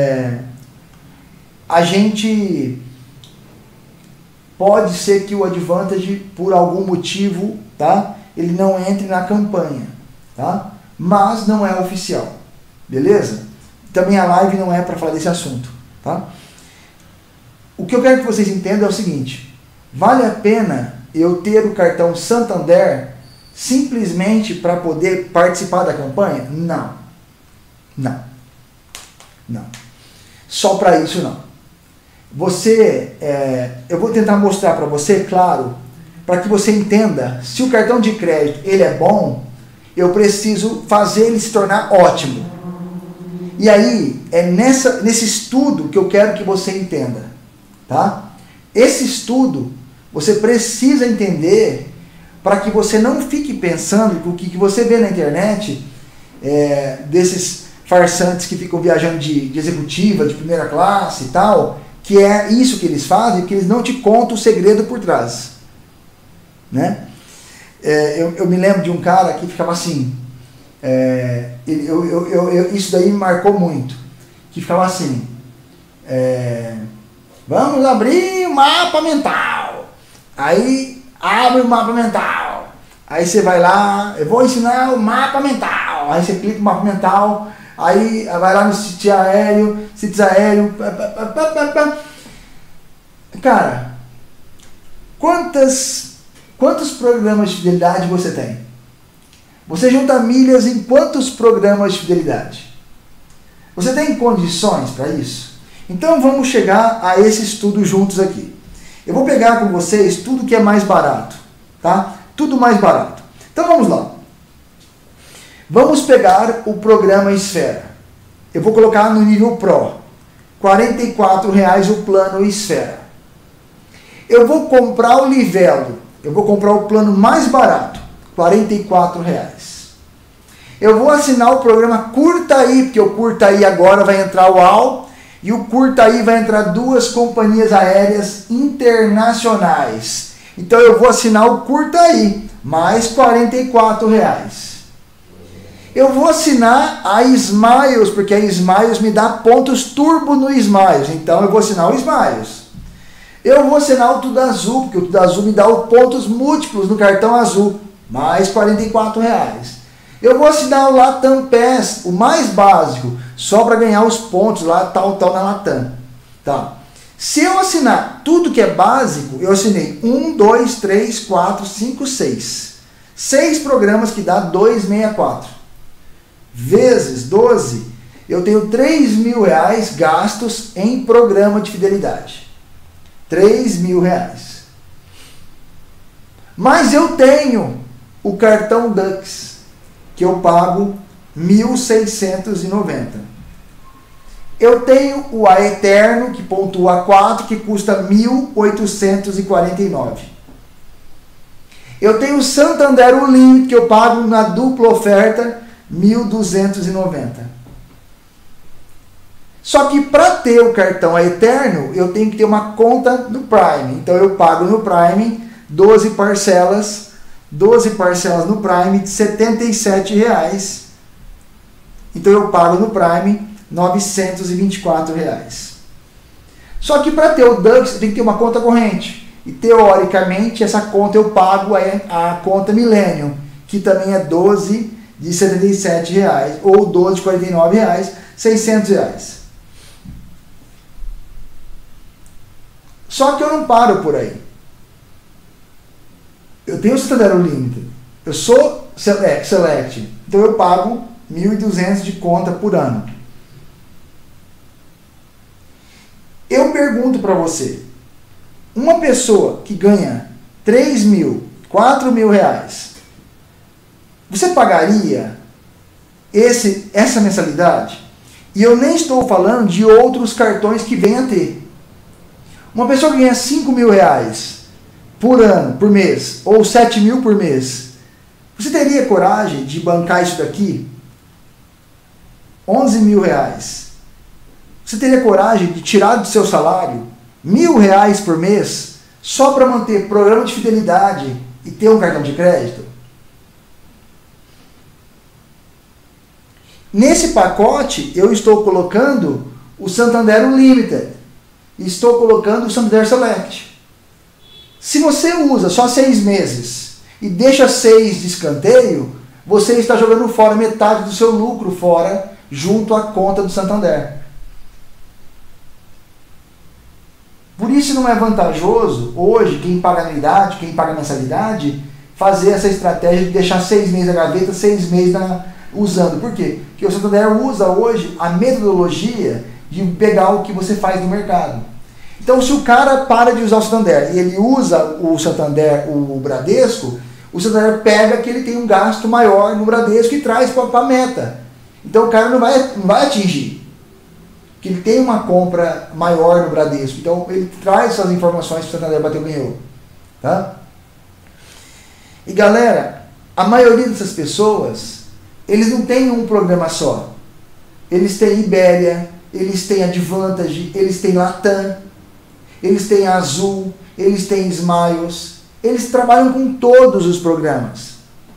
a gente pode ser que o Advantage, por algum motivo, tá? Ele não entre na campanha, tá? Mas não é oficial, beleza? Também a live não é para falar desse assunto, tá? O que eu quero que vocês entendam é o seguinte: vale a pena eu ter o cartão Santander simplesmente para poder participar da campanha? Não. Não. Não. Só para isso não. Eu vou tentar mostrar para você, claro, para que você entenda, se o cartão de crédito ele é bom, eu preciso fazer ele se tornar ótimo. E aí, é nesse estudo que eu quero que você entenda. Tá? Esse estudo, você precisa entender para que você não fique pensando que o que você vê na internet, desses farsantes que ficam viajando de executiva, de primeira classe e tal, que é isso que eles fazem, que eles não te contam o segredo por trás. Né? Eu me lembro de um cara que ficava assim, isso daí me marcou muito, que ficava assim, vamos abrir o mapa mental. Aí abre o mapa mental. Aí você vai lá, eu vou ensinar o mapa mental. Aí você clica no mapa mental, aí vai lá no sítio aéreo, Cara, quantos programas de fidelidade você tem? Você junta milhas em quantos programas de fidelidade? Você tem condições para isso? Então vamos chegar a esse estudo juntos aqui. Eu vou pegar com vocês tudo que é mais barato, tá? Tudo mais barato. Então vamos lá. Vamos pegar o programa Esfera. Eu vou colocar no nível Pro. R$ 44,00 o plano Esfera. Eu vou comprar o Livelo. Eu vou comprar o plano mais barato. R$ 44,00. Eu vou assinar o programa Curta Aí, porque o Curta Aí agora vai entrar o UAU. E o curta aí vai entrar 2 companhias aéreas internacionais. Então eu vou assinar o curta aí, mais R$44. Eu vou assinar a Smiles, porque a Smiles me dá pontos turbo no Smiles. Então eu vou assinar o Smiles. Eu vou assinar o Tudo Azul, porque o Tudo Azul me dá os pontos múltiplos no cartão azul, mais R$44. Eu vou assinar o Latam Pass, o mais básico, só para ganhar os pontos lá, tal na Latam. Tá. Se eu assinar tudo que é básico, eu assinei 1, 2, 3, 4, 5, 6. 6 programas que dá 264. Vezes 12, eu tenho R$3.000 gastos em programa de fidelidade. R$3.000. Mas eu tenho o cartão Dux, que eu pago R$1.690. Eu tenho o Aeterno, que pontua 4, que custa R$1.849. Eu tenho o Santander Ulim, que eu pago na dupla oferta R$1.290. Só que para ter o cartão Aeterno, eu tenho que ter uma conta no Prime. Então eu pago no Prime 12 parcelas no Prime de R$77. Então eu pago no Prime R$924. Só que para ter o Dux, eu tenho que ter uma conta corrente. E teoricamente essa conta eu pago a conta Millennium, que também é 12 de R$77, ou 12 de R$49, R$600. Só que eu não paro por aí. Eu tenho o Santander Unlimited, eu sou Select, então eu pago R$1.200 de conta por ano. Eu pergunto para você, uma pessoa que ganha R$3.000, R$4.000, você pagaria essa mensalidade? E eu nem estou falando de outros cartões que venha a ter. Uma pessoa que ganha R$5.000 por ano, por mês, ou R$7.000 por mês, você teria coragem de bancar isso daqui? R$11.000. Você teria coragem de tirar do seu salário R$1.000 por mês só para manter programa de fidelidade e ter um cartão de crédito? Nesse pacote eu estou colocando o Santander Unlimited, estou colocando o Santander Select. Se você usa só 6 meses e deixa 6 de escanteio, você está jogando fora metade do seu lucro fora, junto à conta do Santander. Por isso não é vantajoso, hoje, quem paga anuidade, quem paga mensalidade, fazer essa estratégia de deixar 6 meses na gaveta, 6 meses usando. Por quê? Porque o Santander usa hoje a metodologia de pegar o que você faz no mercado. Então, se o cara para de usar o Santander e ele usa o Santander, o Bradesco, o Santander pega que ele tem um gasto maior no Bradesco e traz para a meta. Então, o cara não vai atingir. Porque ele tem uma compra maior no Bradesco. Então, ele traz essas informações para o Santander bateu ganhou. Tá? E, galera, a maioria dessas pessoas, eles não têm um programa só. Eles têm Iberia, eles têm Advantage, eles têm Latam, eles têm Azul, eles têm Smiles, eles trabalham com todos os programas.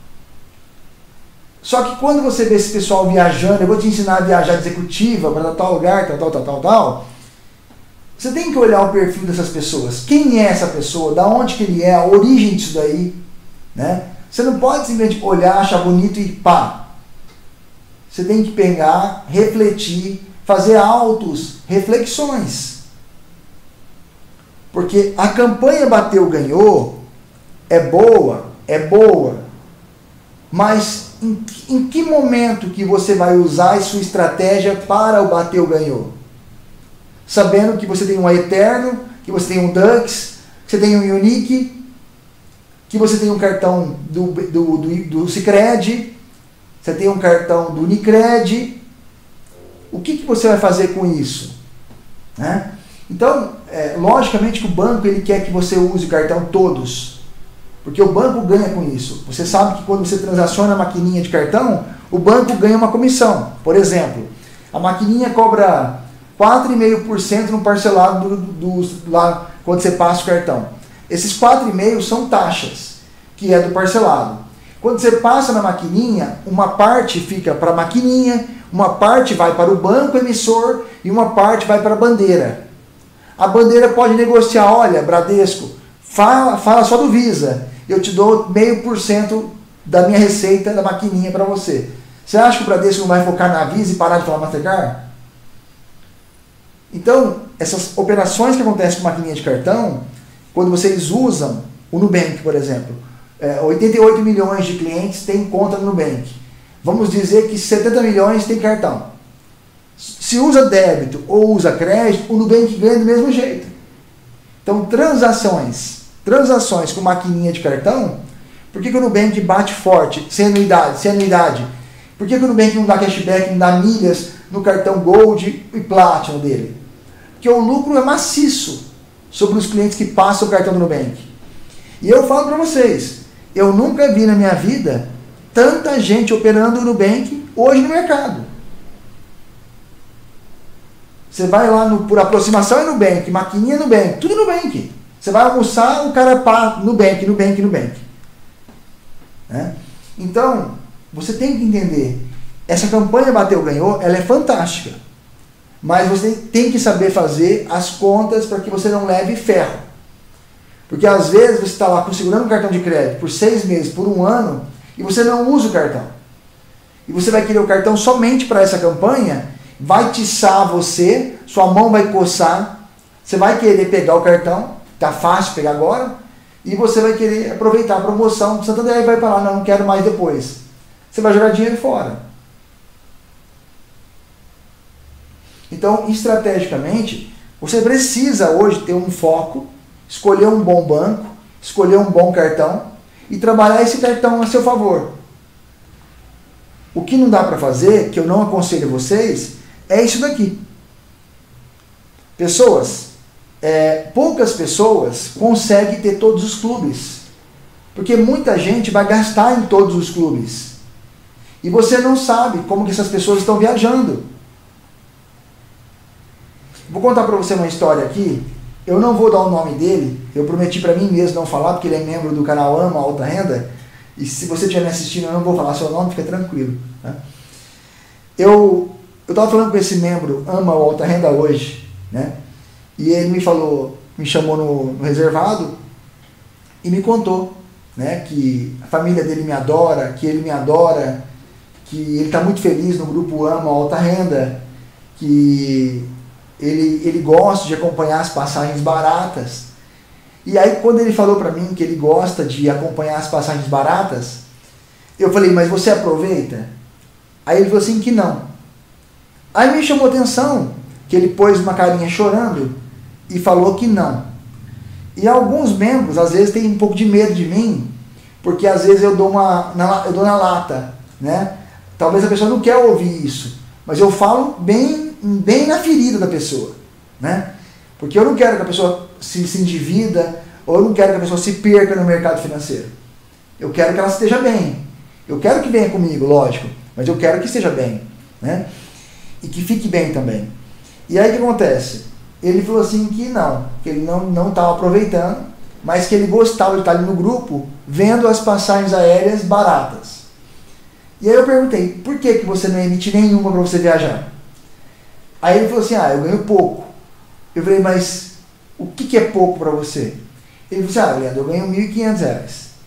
Só que quando você vê esse pessoal viajando, eu vou te ensinar a viajar de executiva para tal lugar, tal, você tem que olhar o perfil dessas pessoas. Quem é essa pessoa? Da onde que ele é? A origem disso daí? Né? Você não pode simplesmente olhar, achar bonito e pá. Você tem que pegar, refletir, fazer reflexões. Porque a campanha bateu, ganhou, é boa, mas em que momento que você vai usar a sua estratégia para o bateu, ganhou? Sabendo que você tem um Aeterno, que você tem um Dux, que você tem um Unique, que você tem um cartão do Sicredi, você tem um cartão do Unicred. O que você vai fazer com isso? Né? Então, logicamente que o banco ele quer que você use o cartão todos, porque o banco ganha com isso. Você sabe que quando você transaciona a maquininha de cartão, o banco ganha uma comissão. Por exemplo, a maquininha cobra 4,5% no parcelado lá quando você passa o cartão. Esses 4,5% são taxas, que é do parcelado. Quando você passa na maquininha, uma parte fica para a maquininha, uma parte vai para o banco emissor e uma parte vai para a bandeira. A bandeira pode negociar, olha, Bradesco, fala só do Visa, eu te dou 0,5% da minha receita da maquininha para você. Você acha que o Bradesco não vai focar na Visa e parar de falar Mastercard? Então, essas operações que acontecem com maquininha de cartão, quando vocês usam o Nubank, por exemplo, 88 milhões de clientes têm conta no Nubank. Vamos dizer que 70 milhões têm cartão. Se usa débito ou usa crédito, o Nubank ganha do mesmo jeito. Então, transações com maquininha de cartão, por que o Nubank bate forte, sem anuidade? Por que o Nubank não dá cashback, não dá milhas no cartão Gold e Platinum dele? Porque o lucro é maciço sobre os clientes que passam o cartão do Nubank. E eu falo para vocês, eu nunca vi na minha vida tanta gente operando o Nubank hoje no mercado. Você vai lá por aproximação é Nubank, maquininha Nubank, tudo Nubank. Você vai almoçar, o cara pá, Nubank. Né? Então, você tem que entender, essa campanha Bateu Ganhou, ela é fantástica. Mas você tem que saber fazer as contas para que você não leve ferro. Porque às vezes você está lá segurando um cartão de crédito por 6 meses, por 1 ano, e você não usa o cartão. E você vai querer o cartão somente para essa campanha, vai tiçar você, sua mão vai coçar, você vai querer pegar o cartão, tá fácil pegar agora, e você vai querer aproveitar a promoção, Santander aí vai falar, não quero mais depois. Você vai jogar dinheiro fora. Então, estrategicamente, você precisa hoje ter um foco, escolher um bom banco, escolher um bom cartão e trabalhar esse cartão a seu favor. O que não dá para fazer, que eu não aconselho vocês, é isso daqui. Poucas pessoas conseguem ter todos os clubes. Porque muita gente vai gastar em todos os clubes. E você não sabe como que essas pessoas estão viajando. Vou contar para você uma história aqui. Eu não vou dar o nome dele. Eu prometi para mim mesmo não falar, porque ele é membro do canal Ama Alta Renda. E se você estiver me assistindo, eu não vou falar seu nome, fica tranquilo. Tá? Eu estava falando com esse membro Ama Alta Renda hoje, né? E ele me chamou no reservado e me contou, né, que a família dele me adora, que ele me adora, que ele está muito feliz no grupo Ama Alta Renda, que ele gosta de acompanhar as passagens baratas. E aí quando ele falou para mim que ele gosta de acompanhar as passagens baratas, eu falei, mas você aproveita? Aí ele falou assim que não. Aí me chamou a atenção que ele pôs uma carinha chorando e falou que não. E alguns membros às vezes têm um pouco de medo de mim, porque às vezes eu dou na lata, né? Talvez a pessoa não quer ouvir isso, mas eu falo bem na ferida da pessoa, né? Porque eu não quero que a pessoa se endivida, ou eu não quero que a pessoa se perca no mercado financeiro. Eu quero que ela esteja bem. Eu quero que venha comigo, lógico, mas eu quero que esteja bem, né? E que fique bem também. E aí o que acontece? Ele falou assim que ele não estava aproveitando, mas que ele gostava de estar ali no grupo, vendo as passagens aéreas baratas. E aí eu perguntei, por que você não emite nenhuma para você viajar? Aí ele falou assim, eu ganho pouco. Eu falei, mas o que é pouco para você? Ele falou assim, Leandro, eu ganho R$1.500.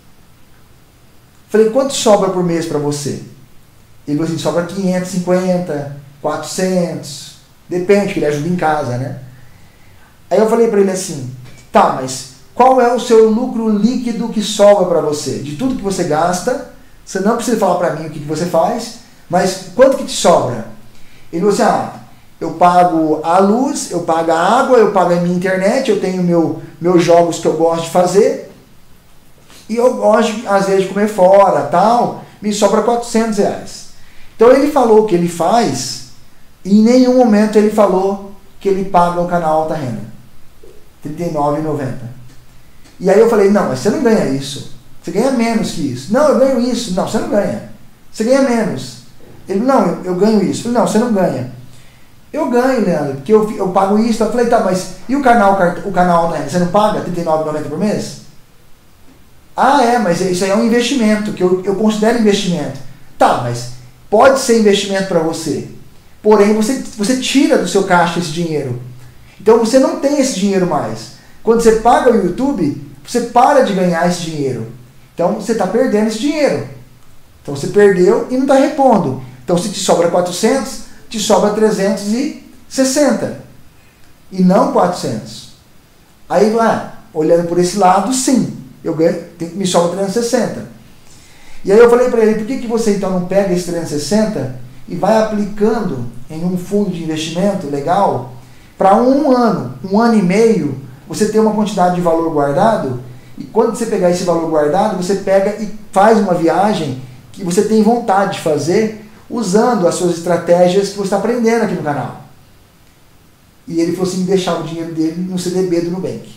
Falei, quanto sobra por mês para você? Ele falou assim, sobra 550, 400, depende, que ele ajuda em casa, né? Aí eu falei para ele assim, tá, mas qual é o seu lucro líquido que sobra para você? De tudo que você gasta, você não precisa falar para mim o que você faz, mas quanto que te sobra? Ele falou assim, eu pago a luz, eu pago a água, eu pago a minha internet, eu tenho meus jogos que eu gosto de fazer, e eu gosto, às vezes, de comer fora, tal, me sobra R$400. Então ele falou o que ele faz, e em nenhum momento ele falou que ele paga o canal Alta Renda. R$39,90. E aí eu falei, não, mas você não ganha isso. Você ganha menos que isso. Não, eu ganho isso. Não, você não ganha. Você ganha menos. Ele, não, eu ganho isso. Eu falei, não, você não ganha. Eu ganho, Leandro, porque eu pago isso. Eu falei, tá, mas e o canal Alta Renda? Você não paga R$ 39,90 por mês? Ah, mas isso aí é um investimento, que eu considero investimento. Tá, mas pode ser investimento para você. Porém, você tira do seu caixa esse dinheiro. Então você não tem esse dinheiro mais. Quando você paga o YouTube, você para de ganhar esse dinheiro. Então você está perdendo esse dinheiro. Então você perdeu e não está repondo. Então se te sobra 400, te sobra 360. E não 400. Aí, olhando por esse lado, sim, eu ganho, me sobra 360. E aí eu falei para ele, por que você então não pega esse 360 e vai aplicando em um fundo de investimento legal para um ano e meio, você ter uma quantidade de valor guardado, e quando você pegar esse valor guardado, você pega e faz uma viagem que você tem vontade de fazer, usando as suas estratégias que você está aprendendo aqui no canal. E ele falou assim, deixar o dinheiro dele no CDB do Nubank. Eu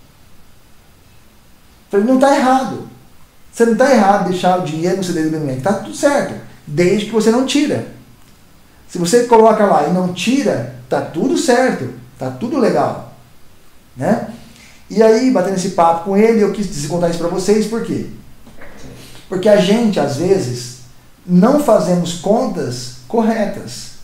falei, não está errado. Você não está errado deixar o dinheiro no CDB do Nubank. Está tudo certo, desde que você não tira. Se você coloca lá e não tira, está tudo certo, está tudo legal. Né? E aí, batendo esse papo com ele, eu quis contar isso para vocês, por quê? Porque a gente, às vezes, não fazemos contas corretas.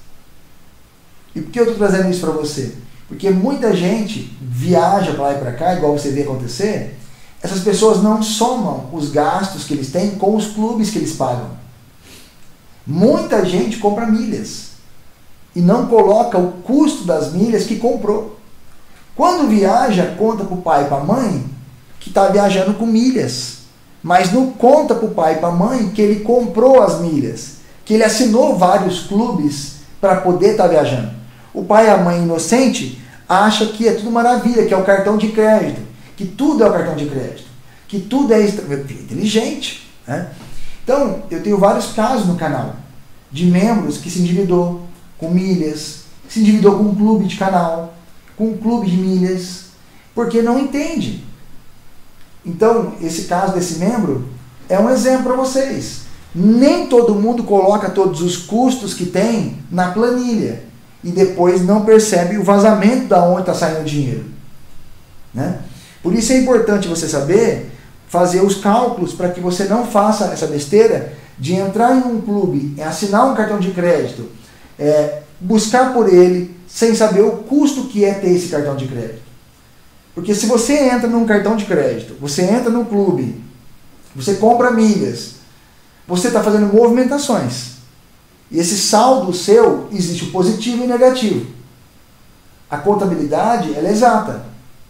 E por que eu estou trazendo isso para você? Porque muita gente viaja para lá e para cá, igual você vê acontecer, essas pessoas não somam os gastos que eles têm com os clubes que eles pagam. Muita gente compra milhas e não coloca o custo das milhas que comprou. Quando viaja, conta para o pai e para a mãe que está viajando com milhas, mas não conta para o pai e para a mãe que ele comprou as milhas, que ele assinou vários clubes para poder estar viajando. O pai e a mãe inocente acha que é tudo maravilha, que é o cartão de crédito, que tudo é o cartão de crédito, que tudo é inteligente. Né? Então, eu tenho vários casos no canal de membros que se endividou com milhas, que se endividou com um clube de canal, com um clube de milhas, porque não entende. Então, esse caso desse membro é um exemplo para vocês. Nem todo mundo coloca todos os custos que tem na planilha e depois não percebe o vazamento da onde está saindo o dinheiro. Né? Por isso é importante você saber fazer os cálculos para que você não faça essa besteira de entrar em um clube, assinar um cartão de crédito, buscar por ele, sem saber o custo que é ter esse cartão de crédito. Porque se você entra num cartão de crédito, você entra num clube, você compra milhas, você está fazendo movimentações. E esse saldo seu, existe o positivo e o negativo. A contabilidade, ela é exata.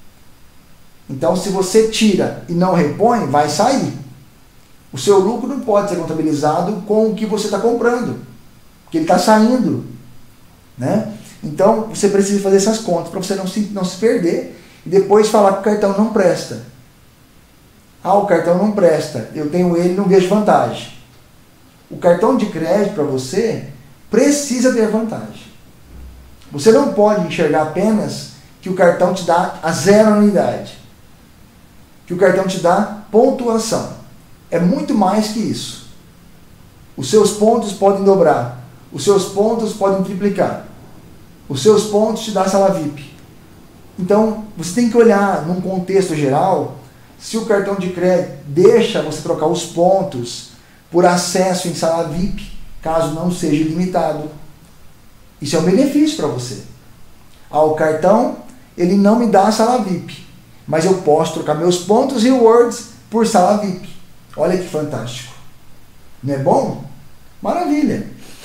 Então, se você tira e não repõe, vai sair. O seu lucro não pode ser contabilizado com o que você está comprando, porque ele está saindo. Né? Então, você precisa fazer essas contas para você não se perder e depois falar que o cartão não presta. Ah, o cartão não presta, eu tenho ele e não vejo vantagem. O cartão de crédito para você precisa ter vantagem. Você não pode enxergar apenas que o cartão te dá a 0 anuidade, que o cartão te dá pontuação. É muito mais que isso. Os seus pontos podem dobrar, os seus pontos podem triplicar, os seus pontos te dão sala VIP. Então, você tem que olhar num contexto geral se o cartão de crédito deixa você trocar os pontos por acesso em sala VIP, caso não seja ilimitado. Isso é um benefício para você. O cartão, ele não me dá sala VIP, mas eu posso trocar meus pontos rewards por sala VIP. Olha que fantástico. Não é bom? Maravilha.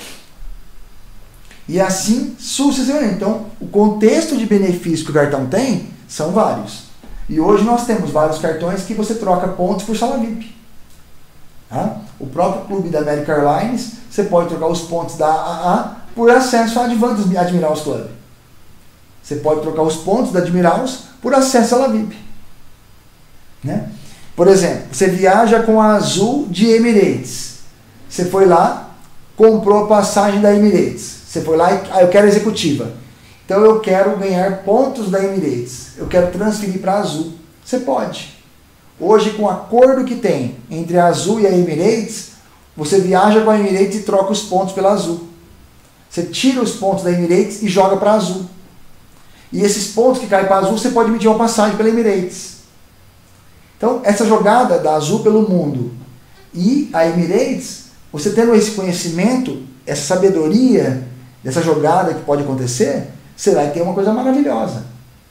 E assim sucessivamente. Então, o contexto de benefício que o cartão tem são vários. E hoje nós temos vários cartões que você troca pontos por sala VIP. Tá? O próprio clube da American Airlines, você pode trocar os pontos da AAA por acesso à Admirals Club. Você pode trocar os pontos da Admirals por acesso à sala VIP. Né? Por exemplo, você viaja com a Azul de Emirates. Você foi lá, comprou a passagem da Emirates. Você foi lá e eu quero executiva. Então eu quero ganhar pontos da Emirates. Eu quero transferir para a Azul. Você pode. Hoje, com o acordo que tem entre a Azul e a Emirates, você viaja com a Emirates e troca os pontos pela Azul. Você tira os pontos da Emirates e joga para azul. E esses pontos que caem para azul, você pode emitir uma passagem pela Emirates. Então, essa jogada da Azul pelo mundo e a Emirates, você tendo esse conhecimento, essa sabedoria dessa jogada que pode acontecer, você vai ter uma coisa maravilhosa.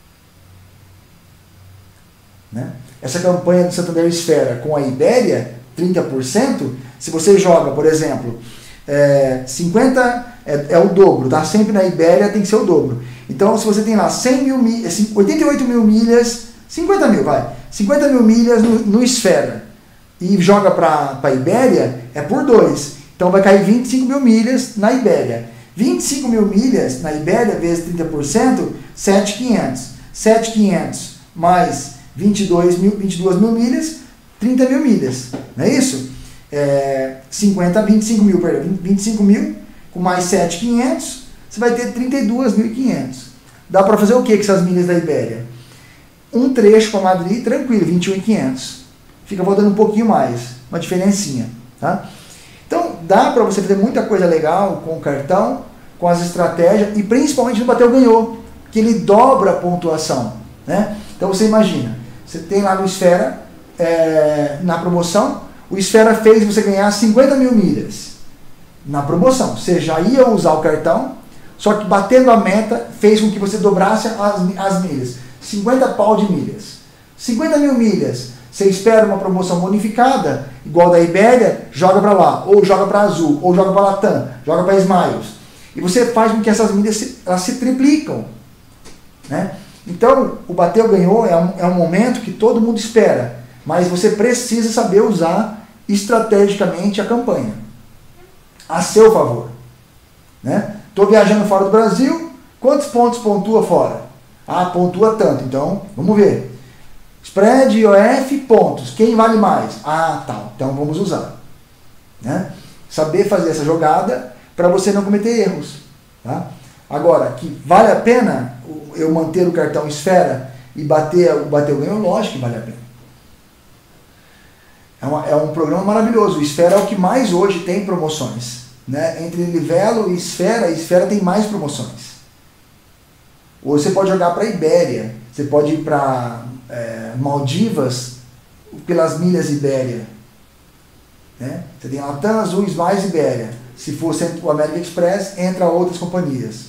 Né? Essa campanha do Santander Esfera com a Ibéria, 30%, se você joga, por exemplo, 50 é o dobro, tá? Sempre na Ibéria tem que ser o dobro. Então, se você tem lá 88 mil milhas, 50 mil, vai, 50 mil milhas no Esfera e joga para a Ibéria, é por 2. Então, vai cair 25 mil milhas na Ibéria. 25 mil milhas na Ibéria vezes 30%, 7.500. 7.500 mais 22 mil milhas, 30 mil milhas. Não é isso? 25 mil, perdão. 25 mil com mais 7.500, você vai ter 32.500. Dá para fazer o que com essas milhas da Ibéria? Um trecho para Madrid, tranquilo, 21.500. Fica voltando um pouquinho mais, uma diferencinha. Tá? Então, dá para você fazer muita coisa legal com o cartão, com as estratégias, e principalmente no Bateu Ganhou, que ele dobra a pontuação. Né? Então, você imagina, você tem lá no Esfera, na promoção, o Esfera fez você ganhar 50 mil milhas. Na promoção, você já ia usar o cartão, só que batendo a meta, fez com que você dobrasse as milhas. 50 pau de milhas. 50 mil milhas. Você espera uma promoção bonificada, igual da Ibéria, joga para lá, ou joga para Azul, ou joga para Latam, joga para Smiles. E você faz com que essas milhas elas se triplicam. Né? Então, o Bateu Ganhou é um momento que todo mundo espera, mas você precisa saber usar estrategicamente a campanha a seu favor. Né? Estou viajando fora do Brasil, quantos pontos pontua fora? Ah, pontua tanto, então vamos ver. Spread, IOF, pontos. Quem vale mais? Ah, tal. Então vamos usar. Né? Saber fazer essa jogada para você não cometer erros. Tá? Agora, que vale a pena eu manter o cartão Esfera e bater o Ganhou, lógico que vale a pena. É um programa maravilhoso. O Esfera é o que mais hoje tem promoções. Né? Entre Livelo e Esfera tem mais promoções. Ou você pode jogar para Ibéria, você pode ir para Maldivas pelas milhas Ibéria. Né? Você tem Latam, Azul, mais Ibéria. Se for o American Express, entra outras companhias.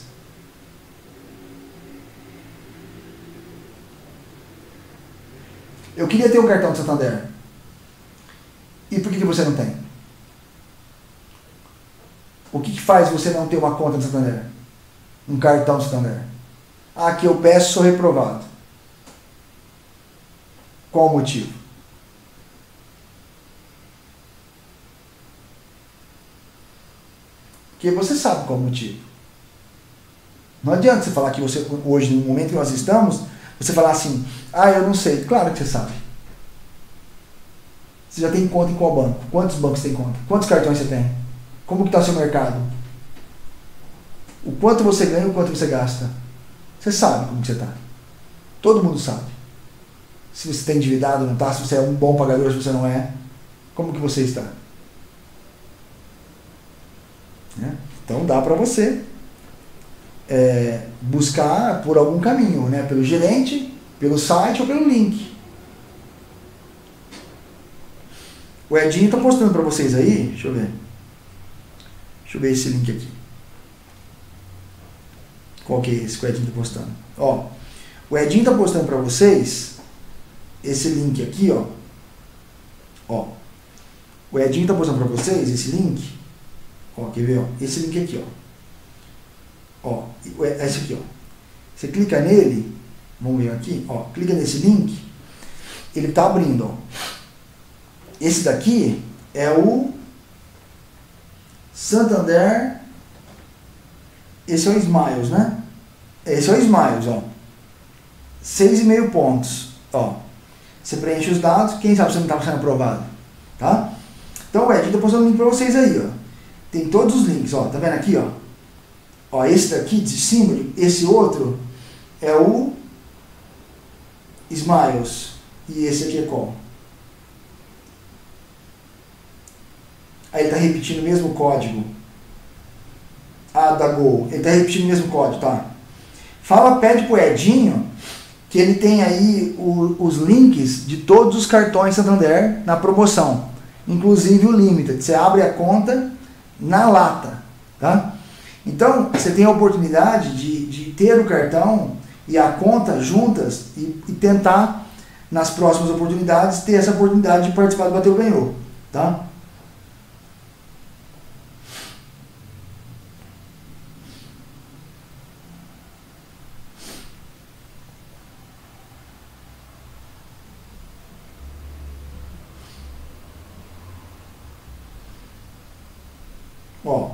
Eu queria ter um cartão de Santander. E por que você não tem? O que faz você não ter uma conta de Santander? Um cartão de Santander? Ah, que eu peço, sou reprovado. Qual o motivo? Porque você sabe qual o motivo. Não adianta você falar que você, hoje, no momento que nós estamos, você falar assim, ah, eu não sei. Claro que você sabe. Você já tem conta em qual banco? Quantos bancos tem conta? Quantos cartões você tem? Como que está o seu mercado? O quanto você ganha e o quanto você gasta? Você sabe como que você está. Todo mundo sabe. Se você está endividado ou não está, se você é um bom pagador, se você não é. Como que você está? Né? Então dá para você buscar por algum caminho, né? Pelo gerente, pelo site ou pelo link. O Edinho está postando para vocês aí, deixa eu ver. Deixa eu ver esse link aqui. Qual que é esse que o Edinho está postando? Ó, o Edinho está postando para vocês esse link aqui, ó. Ó. O Edinho está postando para vocês esse link. Ó, quer ver? Ó? Esse link aqui, ó. Ó, esse aqui, ó. Você clica nele, vamos ver aqui, ó. Clica nesse link, ele está abrindo, ó. Esse daqui é o Santander. Esse é o Smiles, né? Esse é o Smiles, ó. 6,5 pontos, ó. Você preenche os dados, quem sabe você não está sendo aprovado, tá? Então, o Ed, eu tô postando um link para vocês aí, ó. Tem todos os links, ó. Tá vendo aqui, ó? Ó, esse daqui de cima, esse outro é o Smiles. E esse aqui é qual? Aí ele está repetindo o mesmo código. Ah, da Gol. Ele está repetindo o mesmo código, tá? Pede pro Edinho que ele tem aí os links de todos os cartões Santander na promoção, inclusive o Limited. Você abre a conta na lata, tá? Então, você tem a oportunidade de ter o cartão e a conta juntas e tentar, nas próximas oportunidades, ter essa oportunidade de participar do Bateu Ganhou, tá? Ó,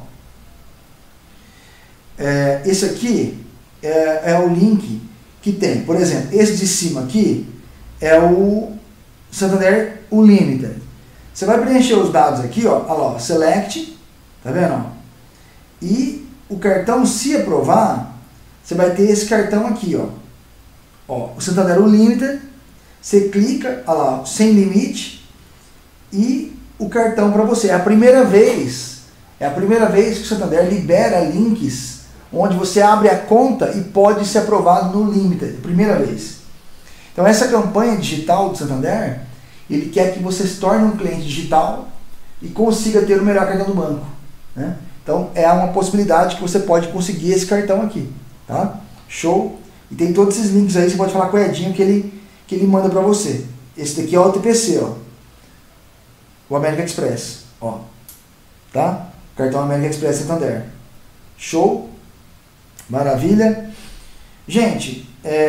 esse aqui é o link que tem. Por exemplo, esse de cima aqui é o Santander Unlimited. Você vai preencher os dados aqui, ó, olha lá, Select, tá vendo? Ó? E o cartão, se aprovar, você vai ter esse cartão aqui, ó, o Santander Unlimited. Você clica, olha lá, sem limite, e o cartão para você. É a primeira vez que o Santander libera links onde você abre a conta e pode ser aprovado no Limited. Primeira vez. Então essa campanha digital do Santander, ele quer que você se torne um cliente digital e consiga ter o melhor cartão do banco, né? Então é uma possibilidade que você pode conseguir esse cartão aqui, tá? Show? E tem todos esses links aí, você pode falar com o Edinho que ele manda para você. Esse daqui é o TPC, ó. O American Express, ó. Tá? Cartão American Express Santander. Show? Maravilha. Gente,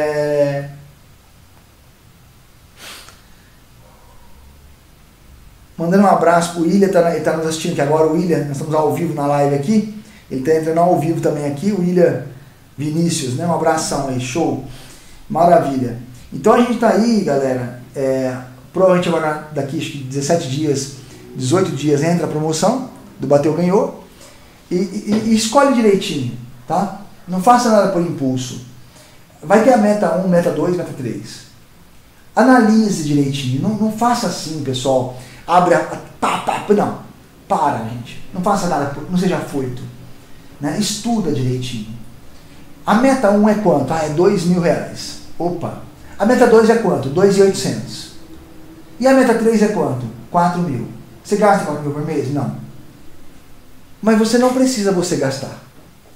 mandando um abraço pro William, ele tá nos assistindo aqui agora, o William, nós estamos ao vivo na live aqui, ele tá entrando ao vivo também aqui, o William Vinícius, né? Um abração aí, show. Maravilha. Então a gente tá aí, galera, provavelmente agora daqui acho que 17 dias, 18 dias entra a promoção do Bateu Ganhou e escolhe direitinho, tá? Não faça nada por impulso. Vai ter a meta 1, meta 2, meta 3. Analise direitinho. Não faça assim, pessoal. Abre não. Para, gente. Não faça nada, não seja afoito. Né? Estuda direitinho. A meta 1 é quanto? É R$2.000. Opa. A meta 2 é quanto? 2.800. E a meta 3 é quanto? 4.000. Você gasta 4.000 por mês? Não. Mas você não precisa gastar.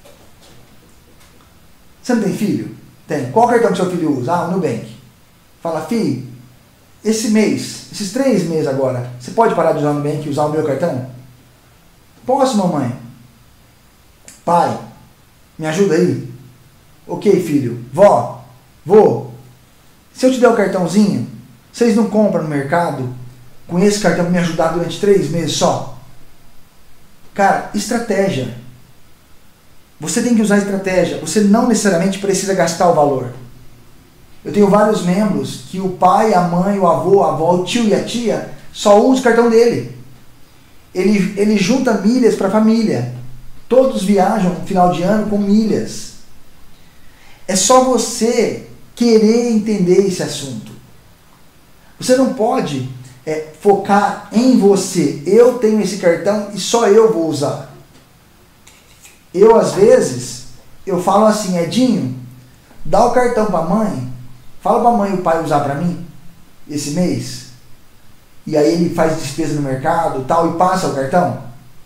Você não tem filho? Tem. Qual cartão que seu filho usa? O Nubank. Fala, filho, esse mês, esses 3 meses agora, você pode parar de usar o Nubank e usar o meu cartão? Posso, mamãe? Pai, me ajuda aí? Ok, filho. Vó, vô, se eu te der o cartãozinho, vocês não compram no mercado com esse cartão para me ajudar durante 3 meses só? Cara, estratégia. Você tem que usar estratégia. Você não necessariamente precisa gastar o valor. Eu tenho vários membros que o pai, a mãe, o avô, a avó, o tio e a tia só usam o cartão dele. Ele junta milhas para a família. Todos viajam no final de ano com milhas. É só você querer entender esse assunto. Você não pode focar em você. Eu tenho esse cartão e só eu vou usar. Eu, às vezes, eu falo assim, Edinho, dá o cartão para a mãe, fala para a mãe e o pai usar para mim esse mês, e aí ele faz despesa no mercado tal, e passa o cartão.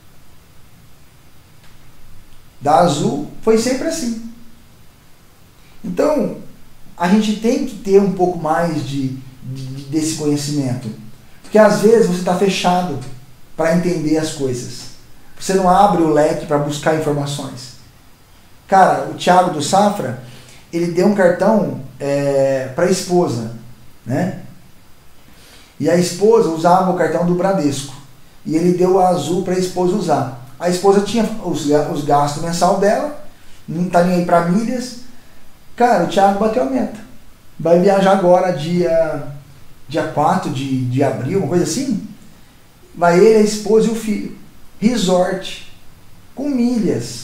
Da Azul foi sempre assim. Então, a gente tem que ter um pouco mais desse conhecimento, porque às vezes você está fechado para entender as coisas. Você não abre o leque para buscar informações. Cara, o Thiago do Safra, ele deu um cartão para a esposa, né? E a esposa usava o cartão do Bradesco. E ele deu a Azul para a esposa usar. A esposa tinha os gastos mensal dela, não tá nem aí para milhas. Cara, o Thiago bateu a meta. Vai viajar agora dia 4 de abril, uma coisa assim. Vai ele, a esposa e o filho. Resort, com milhas,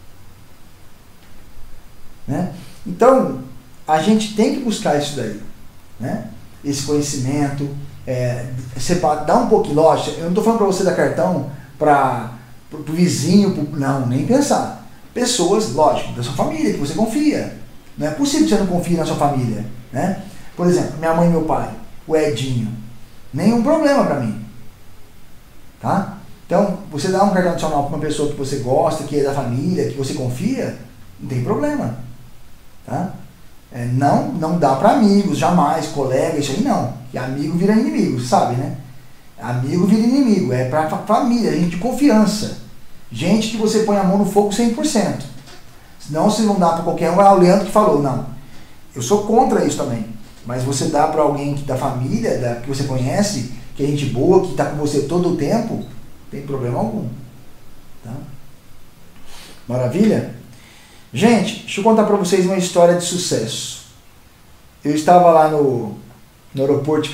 né? Então, a gente tem que buscar isso daí, né? Esse conhecimento, dar um pouquinho, lógico, eu não estou falando para você dar cartão para o vizinho, não, nem pensar. pessoas, lógico, da sua família, que você confia. Não é possível que você não confie na sua família, né? Por exemplo, minha mãe e meu pai, o Edinho, nenhum problema para mim, tá? Então, você dá um cartão adicional para uma pessoa que você gosta, que é da família, que você confia, não tem problema, tá? Não dá para amigos, jamais, colega, isso aí não. E amigo vira inimigo, sabe, né? Amigo vira inimigo, é para família, gente de confiança. Gente que você põe a mão no fogo 100%. Senão você não dá para qualquer um, o Leandro que falou, não. Eu sou contra isso também. Mas você dá para alguém que da família, que você conhece, que é gente boa, que está com você todo o tempo, não tem problema algum. Tá? Maravilha? Gente, deixa eu contar para vocês uma história de sucesso. Eu estava lá no aeroporto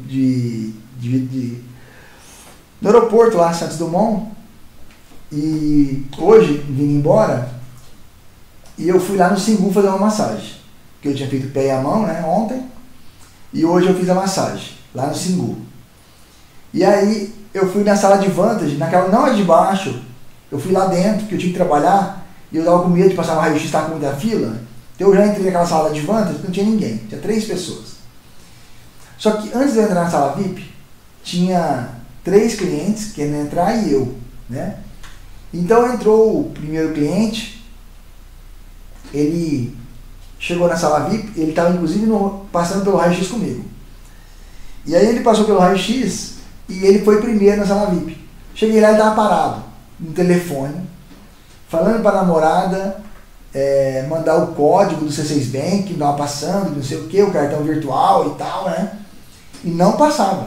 no aeroporto lá, Santos Dumont, e hoje, vindo embora, e eu fui lá no Singu fazer uma massagem, que eu tinha feito o pé e a mão, né, ontem, e hoje eu fiz a massagem, lá no Singu. E aí, eu fui na sala de Vantage, naquela, não é de baixo, eu fui lá dentro, porque eu tinha que trabalhar, e eu tava com medo de passar no raio-x, estava com muita fila, então eu já entrei naquela sala de Vantage, não tinha ninguém, tinha 3 pessoas. Só que antes de eu entrar na sala VIP, tinha 3 clientes querendo entrar e eu, né? Então entrou o primeiro cliente, ele chegou na sala VIP, ele estava inclusive passando pelo raio-x comigo. E aí ele passou pelo raio-x e ele foi primeiro na sala VIP. Cheguei lá e estava parado, no telefone, falando para a namorada mandar o código do C6 Bank, que estava passando, não sei o que, o cartão virtual e tal, né? E não passava.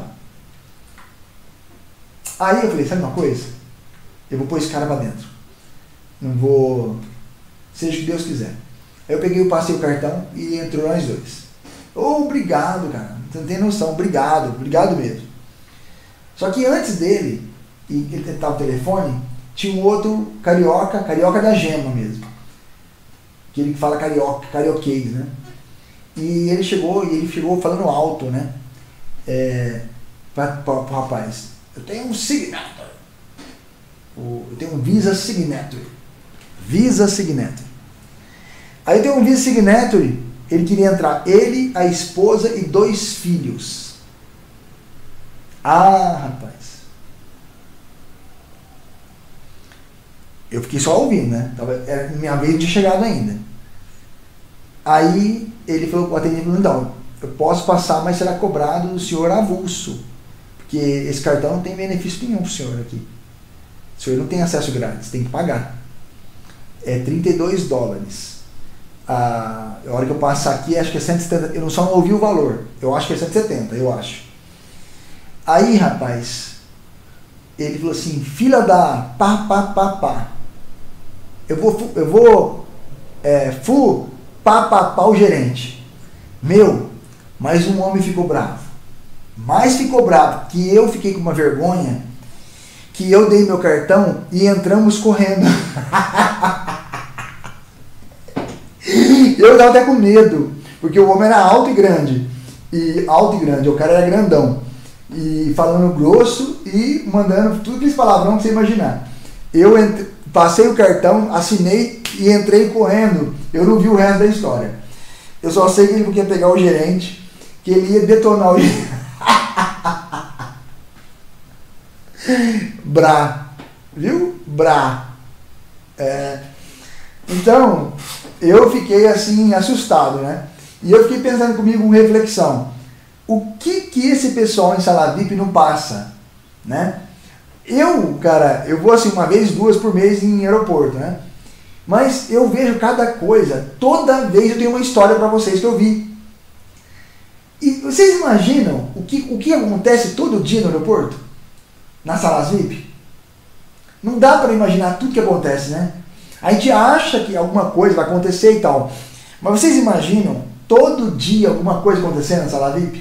Aí eu falei, sabe uma coisa? Eu vou pôr esse cara pra dentro. Não vou... Seja o que Deus quiser. Aí eu peguei, passei o cartão e entrou nós 2. Obrigado, cara. Você não tem noção. Obrigado mesmo. Só que antes dele, e ele estava no telefone, tinha um outro carioca da gema mesmo. Aquele que fala carioquês, né? E ele chegou falando alto, né? Para o rapaz. Eu tenho um Signature. Eu tenho um Visa Signature. Visa Signature. Aí eu tenho um Visa Signature. Ele queria entrar. Ele, a esposa e 2 filhos. Ah, rapaz. Eu fiquei só ouvindo, né? Era minha vez de chegada ainda. Aí ele falou, o atendente falou, não, eu posso passar, mas será cobrado do senhor avulso. Porque esse cartão não tem benefício nenhum para o senhor aqui. O senhor não tem acesso grátis, tem que pagar. É $32. A hora que eu passar aqui, acho que é 170. Eu só não ouvi o valor. Eu acho que é 170, eu acho. Aí, rapaz, ele falou assim, filha da pá. Eu vou pá, o gerente. Meu, mas um homem ficou bravo. Mas ficou bravo, que eu fiquei com uma vergonha, que eu dei meu cartão e entramos correndo. Eu tava até com medo, porque o homem era alto e grande, o cara era grandão, e falando grosso e mandando tudo aqueles palavrão que você imaginar. Eu passei o cartão, assinei e entrei correndo. Eu não vi o resto da história. Eu só sei que ele ia pegar o gerente, que ele ia detonar o gerente. Viu? Então, eu fiquei assim, assustado, né? E eu fiquei pensando comigo com reflexão. O que esse pessoal em sala VIP não passa, né? Eu vou assim 1 vez, 2 por mês em aeroporto, né? Mas eu vejo cada coisa, toda vez eu tenho uma história para vocês que eu vi. E vocês imaginam o que acontece todo dia no aeroporto? Nas salas VIP? Não dá para imaginar tudo que acontece, né? A gente acha que alguma coisa vai acontecer e tal. Mas vocês imaginam todo dia alguma coisa acontecendo na sala VIP?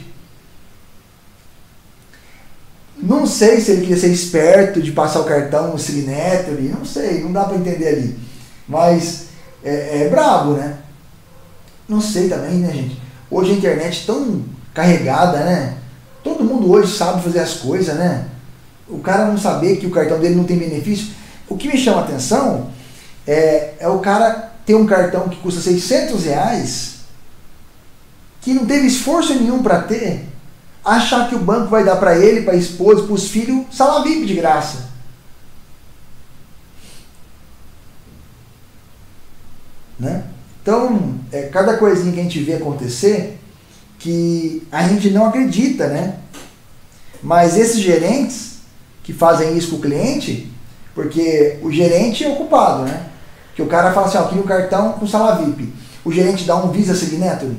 Não sei se ele queria ser esperto de passar o cartão, o Signature, não sei, não dá para entender ali. Mas é brabo, né? Não sei também, né, gente? Hoje a internet é tão carregada, né? Todo mundo hoje sabe fazer as coisas, né? O cara não saber que o cartão dele não tem benefício. O que me chama a atenção é o cara ter um cartão que custa R$600, que não teve esforço nenhum para ter, achar que o banco vai dar para ele, para a esposa, para os filhos, sala VIP de graça. Né? Então, cada coisinha que a gente vê acontecer, que a gente não acredita, né? Mas esses gerentes que fazem isso com o cliente, porque o gerente é o culpado, né? Que o cara fala assim, ó, queria um cartão com sala VIP. O gerente dá um Visa Signature.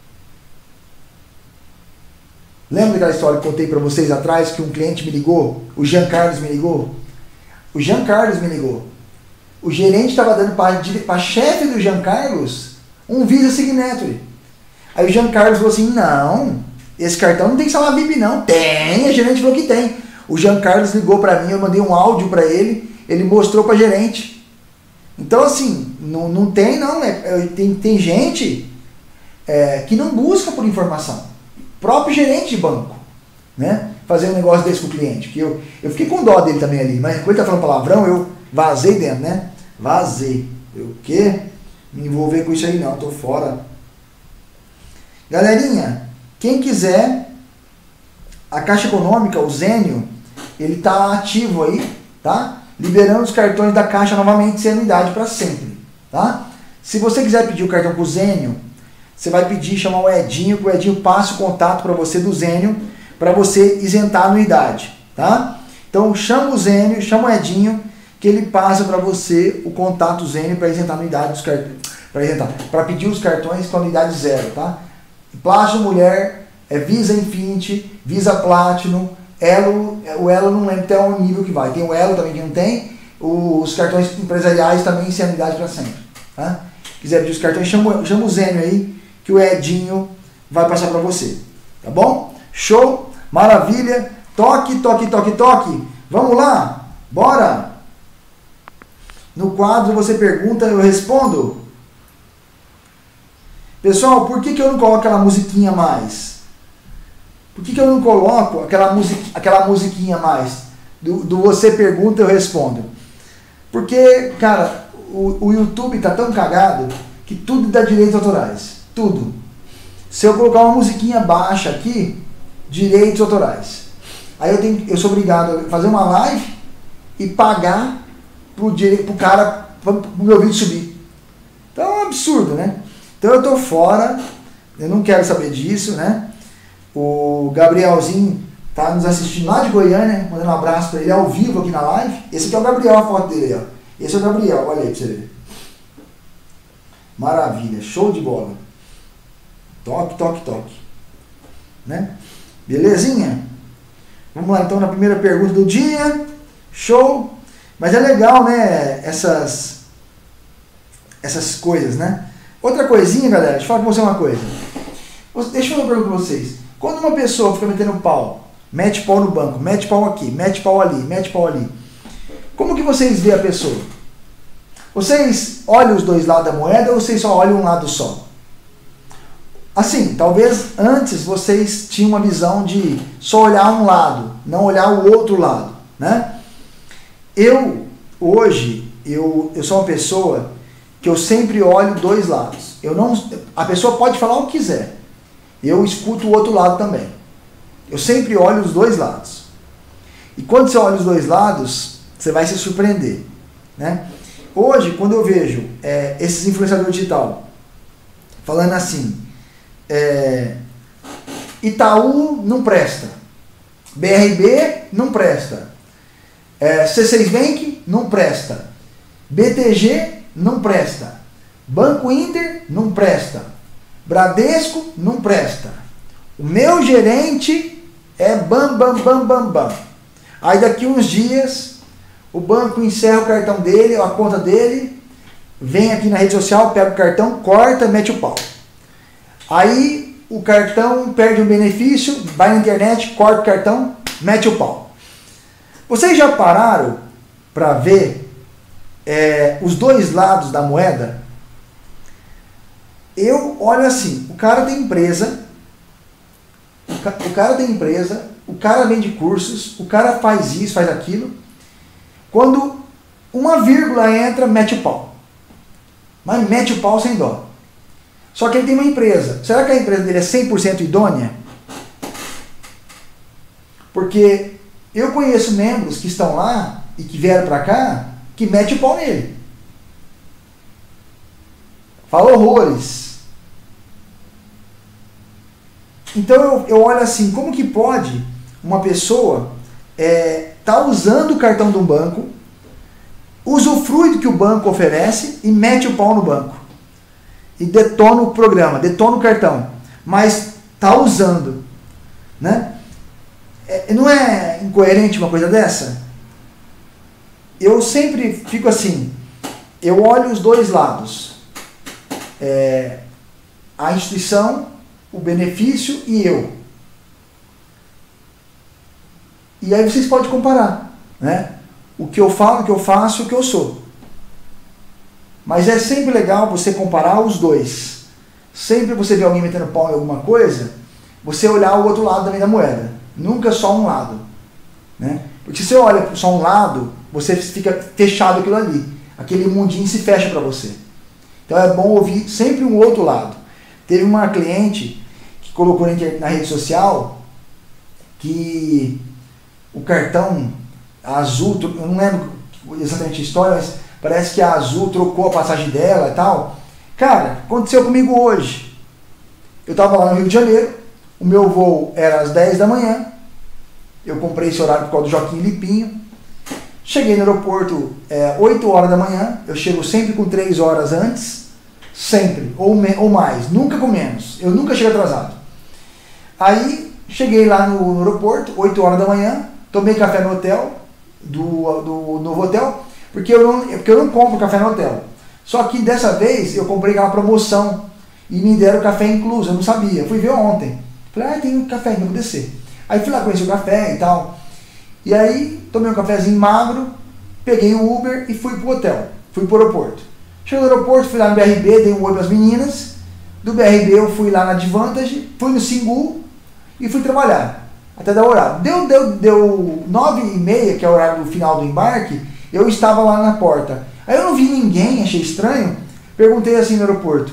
Lembra daquela história que eu contei para vocês atrás, que um cliente me ligou? O Jean Carlos me ligou? O Jean Carlos me ligou. O gerente estava dando para a chefe do Jean Carlos um Visa Signature. Aí o Jean Carlos falou assim, não, esse cartão não tem sala VIP não. Tem, a gerente falou que tem. O Jean Carlos ligou para mim, eu mandei um áudio para ele, ele mostrou para a gerente. Então assim, não tem não, tem gente que não busca por informação. Próprio gerente de banco, né? Fazer um negócio desse com o cliente. Que eu fiquei com dó dele também ali, mas quando ele tá falando palavrão, eu vazei dentro, né? Vazei. Eu o quê? Me envolver com isso aí não, tô fora. Galerinha, quem quiser, a Caixa Econômica, o Zênio, ele tá ativo aí, tá? Liberando os cartões da Caixa novamente sem anuidade para sempre, tá? Se você quiser pedir o cartão com o Zênio, você vai pedir, chamar o Edinho, que o Edinho passe o contato para você do Zênio, para você isentar a anuidade, tá? Então chama o Zênio, chama o Edinho, que ele passa para você o contato Zênio para isentar a anuidade dos cartões, para pedir os cartões com anuidade zero, tá? Platinum Mulher, Visa Infinity, Visa Platinum, Elo, o Elo não lembro até o nível que vai, tem o Elo também que não tem, os cartões empresariais também sem anuidade para sempre, tá? Quiser pedir os cartões, chama o Zênio aí, que o Edinho vai passar para você, tá bom? Show, maravilha, toque, toque, toque, toque, vamos lá, bora! No quadro você pergunta, eu respondo. Pessoal, por que eu não coloco aquela musiquinha mais? Por que eu não coloco aquela musiquinha mais? Do você pergunta, eu respondo. Porque, cara, o YouTube tá tão cagado que tudo dá direitos autorais. Tudo. Se eu colocar uma musiquinha baixa aqui, direitos autorais. Aí eu sou obrigado a fazer uma live e pagar pro cara, pro meu vídeo subir. Então é um absurdo, né? Então eu tô fora, eu não quero saber disso, né? O Gabrielzinho tá nos assistindo lá de Goiânia, mandando um abraço para ele ao vivo aqui na live. Esse aqui é o Gabriel, a foto dele aí, ó. Esse é o Gabriel, olha aí pra você ver. Maravilha, show de bola. Toque, toque, toque. Né? Belezinha? Vamos lá então na primeira pergunta do dia. Show! Mas é legal, né? Essas coisas, né? Outra coisinha, galera, deixa eu falar com você uma coisa. Deixa eu fazer uma pergunta pra vocês. Quando uma pessoa fica metendo pau, mete pau no banco, mete pau aqui, mete pau ali, mete pau ali, como que vocês veem a pessoa? Vocês olham os dois lados da moeda ou vocês só olham um lado só? Assim, talvez antes vocês tinham uma visão de só olhar um lado, não olhar o outro lado, né? Hoje, eu sou uma pessoa que eu sempre olho dois lados. A pessoa pode falar o que quiser. Eu escuto o outro lado também. Eu sempre olho os dois lados. E quando você olha os dois lados, você vai se surpreender, né? Hoje, quando eu vejo esses influenciadores digital falando assim, Itaú não presta, BRB não presta, C6 Bank não presta, BTG não presta, Banco Inter não presta, Bradesco não presta, o meu gerente é bam, bam, bam, bam, bam. Aí daqui uns dias o banco encerra o cartão dele, a conta dele, vem aqui na rede social, pega o cartão, corta, mete o pau. Aí o cartão perde um benefício, vai na internet, corta o cartão, mete o pau. Vocês já pararam para ver os dois lados da moeda? Eu olho assim, o cara tem empresa, o cara vende cursos, o cara faz isso, faz aquilo. Quando uma vírgula entra, mete o pau. Mas mete o pau sem dó. Só que ele tem uma empresa. Será que a empresa dele é 100% idônea? Porque eu conheço membros que estão lá e que vieram para cá que mete o pau nele. Fala horrores. Então eu olho assim, como que pode uma pessoa tá usando o cartão de um banco, usufrui do que o banco oferece e mete o pau no banco. E detona o programa, detona o cartão. Mas tá usando. Né? Não é incoerente uma coisa dessa? Eu sempre fico assim, eu olho os dois lados. A instituição, o benefício e eu. E aí vocês podem comparar, né? O que eu falo, o que eu faço, o que eu sou. Mas é sempre legal você comparar os dois. Sempre você vê alguém metendo pau em alguma coisa, você olhar o outro lado também da moeda. Nunca só um lado, né? Porque se você olha só um lado, você fica fechado aquilo ali. Aquele mundinho se fecha para você. Então é bom ouvir sempre um outro lado. Teve uma cliente que colocou na rede social que o cartão Azul, eu não lembro exatamente a história, mas parece que a Azul trocou a passagem dela e tal. Cara, aconteceu comigo hoje. Eu estava lá no Rio de Janeiro, o meu voo era às 10 da manhã, eu comprei esse horário por causa do Joaquim Lipinho. Cheguei no aeroporto 8 horas da manhã, eu chego sempre com 3 horas antes, sempre, ou mais, nunca com menos, eu nunca chego atrasado. Aí, cheguei lá no aeroporto, 8 horas da manhã, tomei café no hotel, do novo hotel, porque eu não compro café no hotel. Só que dessa vez eu comprei aquela promoção e me deram café incluso, eu não sabia, fui ver ontem. Falei, tem um café, então vou descer. Aí fui lá conhecer o café e tal. E aí tomei um cafezinho magro, peguei o Uber e fui pro hotel, fui pro aeroporto. Cheguei no aeroporto, fui lá no BRB, dei um oi pras meninas. Do BRB eu fui lá na Advantage, fui no Singu e fui trabalhar. Até dar horário. Deu 9h30, que é o horário do final do embarque, eu estava lá na porta. Aí eu não vi ninguém, achei estranho. Perguntei assim no aeroporto,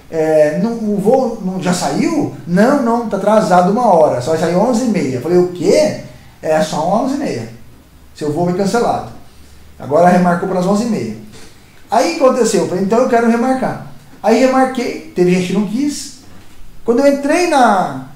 o voo já saiu? Não, tá atrasado 1 hora, só vai sair 11h30. Falei, o quê? Só 11h30. Seu voo foi cancelado. Agora remarcou para as 11h30. Aí aconteceu, falei, então eu quero remarcar. Aí remarquei, teve gente que não quis. Quando eu entrei na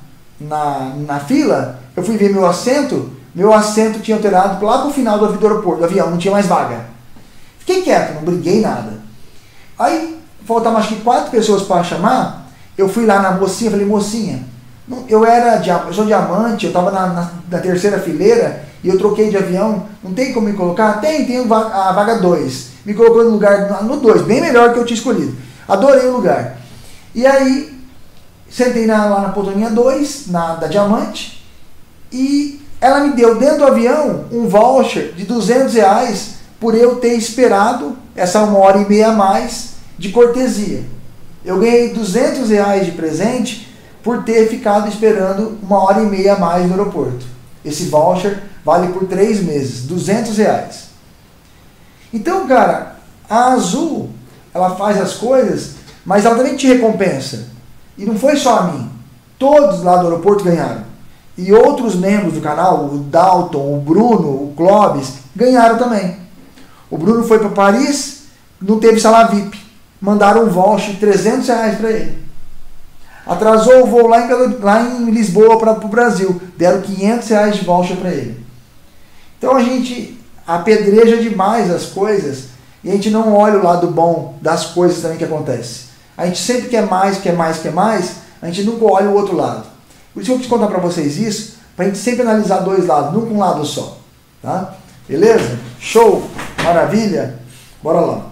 fila, eu fui ver meu assento tinha alterado lá pro final do avião, não tinha mais vaga. Fiquei quieto, não briguei nada. Aí, faltavam acho que 4 pessoas para chamar, eu fui lá na mocinha, falei, mocinha, eu sou diamante, eu estava na 3ª fileira, e eu troquei de avião, não tem como me colocar? Tem a vaga 2. Me colocou no lugar, no 2, bem melhor que eu tinha escolhido. Adorei o lugar. E aí, sentei lá na poltroninha 2, da Diamante, e ela me deu dentro do avião um voucher de R$200 por eu ter esperado essa 1h30 a mais de cortesia. Eu ganhei R$200 de presente por ter ficado esperando 1h30 a mais no aeroporto. Esse voucher vale por 3 meses, R$200. Então, cara, a Azul, ela faz as coisas, mas ela também te recompensa. E não foi só a mim. Todos lá do aeroporto ganharam. E outros membros do canal, o Dalton, o Bruno, o Clóvis, ganharam também. O Bruno foi para Paris, não teve sala VIP. Mandaram um voucher de R$300 para ele. Atrasou o voo lá em Lisboa para o Brasil. Deram R$500 de voucher para ele. Então a gente apedreja demais as coisas e a gente não olha o lado bom das coisas também que acontecem. A gente sempre quer mais, a gente nunca olha o outro lado. Por isso eu quis contar para vocês isso, para a gente sempre analisar 2 lados, nunca um lado só. Tá? Beleza? Show! Maravilha! Bora lá.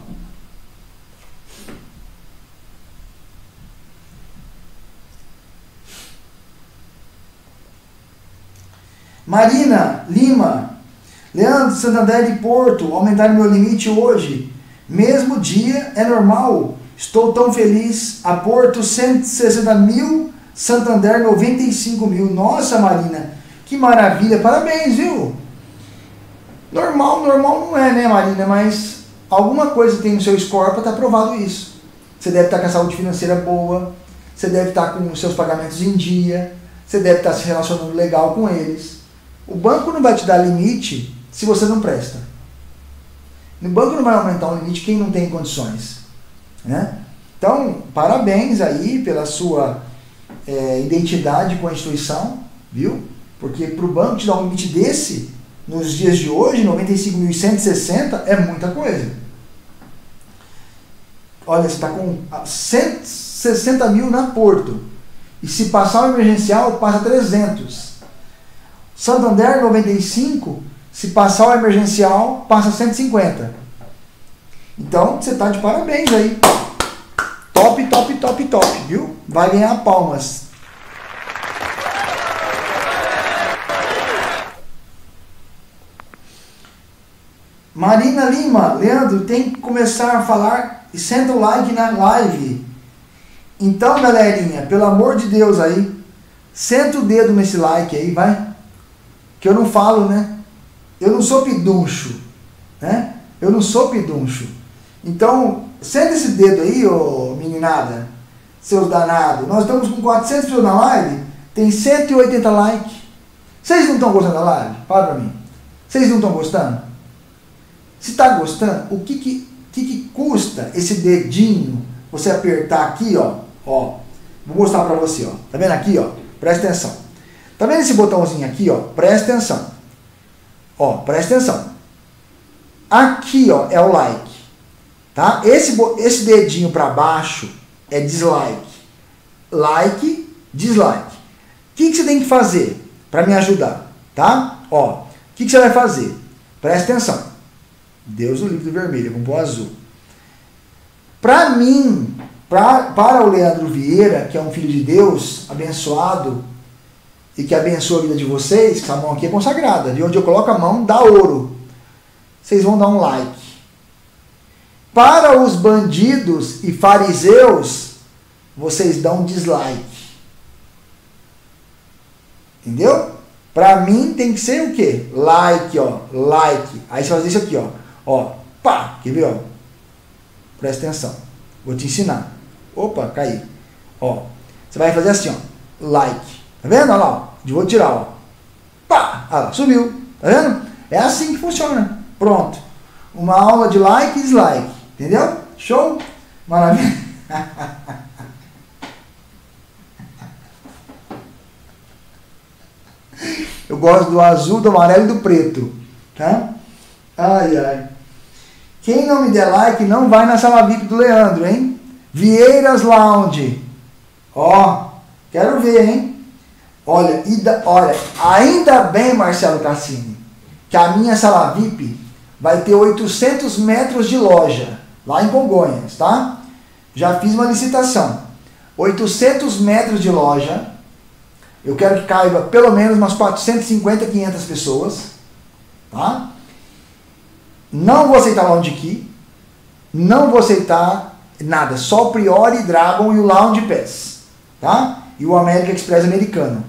Marina Lima, Leandro, Santander e Porto, aumentaram meu limite hoje. Mesmo dia, é normal. Estou tão feliz. A Porto 160 mil, Santander 95 mil. Nossa, Marina, que maravilha. Parabéns, viu? Normal não é, né, Marina? Mas alguma coisa tem no seu score para estar provado isso. você deve estar com a saúde financeira boa, você deve estar com os seus pagamentos em dia, você deve estar se relacionando legal com eles. O banco não vai te dar limite se você não presta. O banco não vai aumentar o limite quem não tem condições, né? Então, parabéns aí pela sua identidade com a instituição, viu? Porque para o banco te dar um limite desse, nos dias de hoje, 95.160, é muita coisa. Olha, você está com 160 mil na Porto. E se passar o emergencial, passa 300. Santander, 95, se passar o emergencial, passa 150. Então, você está de parabéns aí. Top, top, top, top, viu? Vai ganhar palmas. Marina Lima, Leandro, tem que começar a falar e senta o like na live. Então, galerinha, pelo amor de Deus aí, senta o dedo nesse like aí, vai. Que eu não falo, né? Eu não sou piduncho, né? Eu não sou piduncho. Então, senta esse dedo aí, ô meninada, seus danados. Nós estamos com 400 pessoas na live, tem 180 likes. Vocês não estão gostando da live? Fala pra mim. Vocês não estão gostando? Se está gostando, o que custa esse dedinho, você apertar aqui, ó, vou mostrar para você, ó, tá vendo aqui, ó, presta atenção, tá vendo esse botãozinho aqui, ó, presta atenção, ó, presta atenção, aqui, ó, é o like, tá, esse dedinho para baixo é dislike, like, dislike, o que você tem que fazer para me ajudar, tá, ó, o que você vai fazer, presta atenção, Deus o livre do vermelho, vamos pôr azul. Para mim, para o Leandro Vieira, que é um filho de Deus, abençoado, e que abençoa a vida de vocês, que essa mão aqui é consagrada, de onde eu coloco a mão, dá ouro. Vocês vão dar um like. Para os bandidos e fariseus, vocês dão um dislike. Entendeu? Para mim tem que ser o quê? Like, ó, like. Aí você faz isso aqui, ó, pá, quer ver, ó? Presta atenção, vou te ensinar. Opa, caí. Ó, você vai fazer assim, ó, like. Tá vendo? Olha lá, ó. Vou tirar, ó. Pá, olha lá, subiu. Tá vendo? É assim que funciona. Pronto. Uma aula de like e dislike. Entendeu? Show? Maravilha. Eu gosto do azul, do amarelo e do preto. Tá? Ai, ai. Quem não me der like não vai na sala VIP do Leandro, hein? Vieiras Lounge. Ó, quero ver, hein? Olha, ainda bem, Marcelo Cassini, que a minha sala VIP vai ter 800 metros de loja, lá em Congonhas, tá? Já fiz uma licitação. 800 metros de loja. Eu quero que caiba pelo menos umas 450, 500 pessoas, tá? Não vou aceitar Lounge Key, não vou aceitar nada, só o Priori Dragon e o Lounge Pass, tá? E o American Express americano.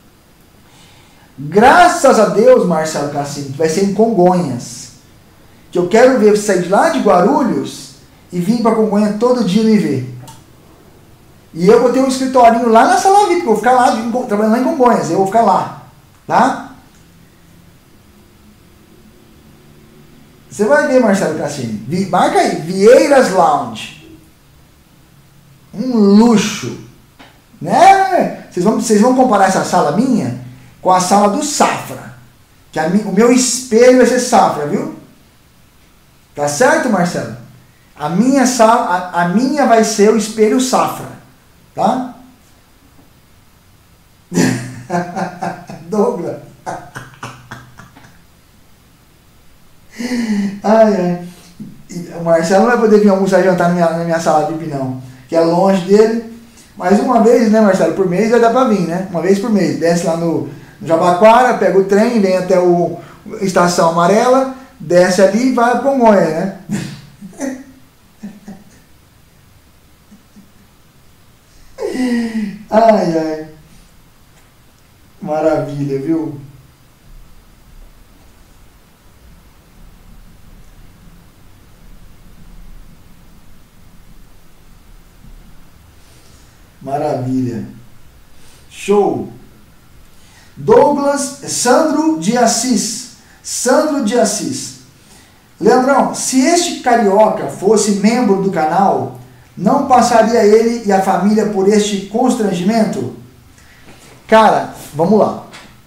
Graças a Deus, Marcelo Cassini, que vai ser em Congonhas, que eu quero ver você sair de lá de Guarulhos e vir para Congonhas todo dia me ver. E eu vou ter um escritorinho lá na sala VIP, eu vou ficar lá, trabalhando lá em Congonhas, eu vou ficar lá, tá? Você vai ver, Marcelo Cassini. Marca aí, Vieiras Lounge. Um luxo. Né? Vocês vão comparar essa sala minha com a sala do Safra. Que o meu espelho vai ser Safra, viu? Tá certo, Marcelo? A minha vai ser o espelho Safra. Tá? Douglas. Ai, ai. O Marcelo não vai poder vir almoçar e jantar na minha sala VIP, não. Que é longe dele. Mas uma vez, né, Marcelo? Por mês vai dar pra vir, né? Uma vez por mês. Desce lá no Jabaquara, pega o trem, vem até a Estação Amarela, desce ali e vai pra Congonhas, né? Ai, ai. Maravilha, viu? Maravilha. Show. Sandro de Assis. Sandro de Assis. Leandrão, se este carioca fosse membro do canal, não passaria ele e a família por este constrangimento? Cara, vamos lá.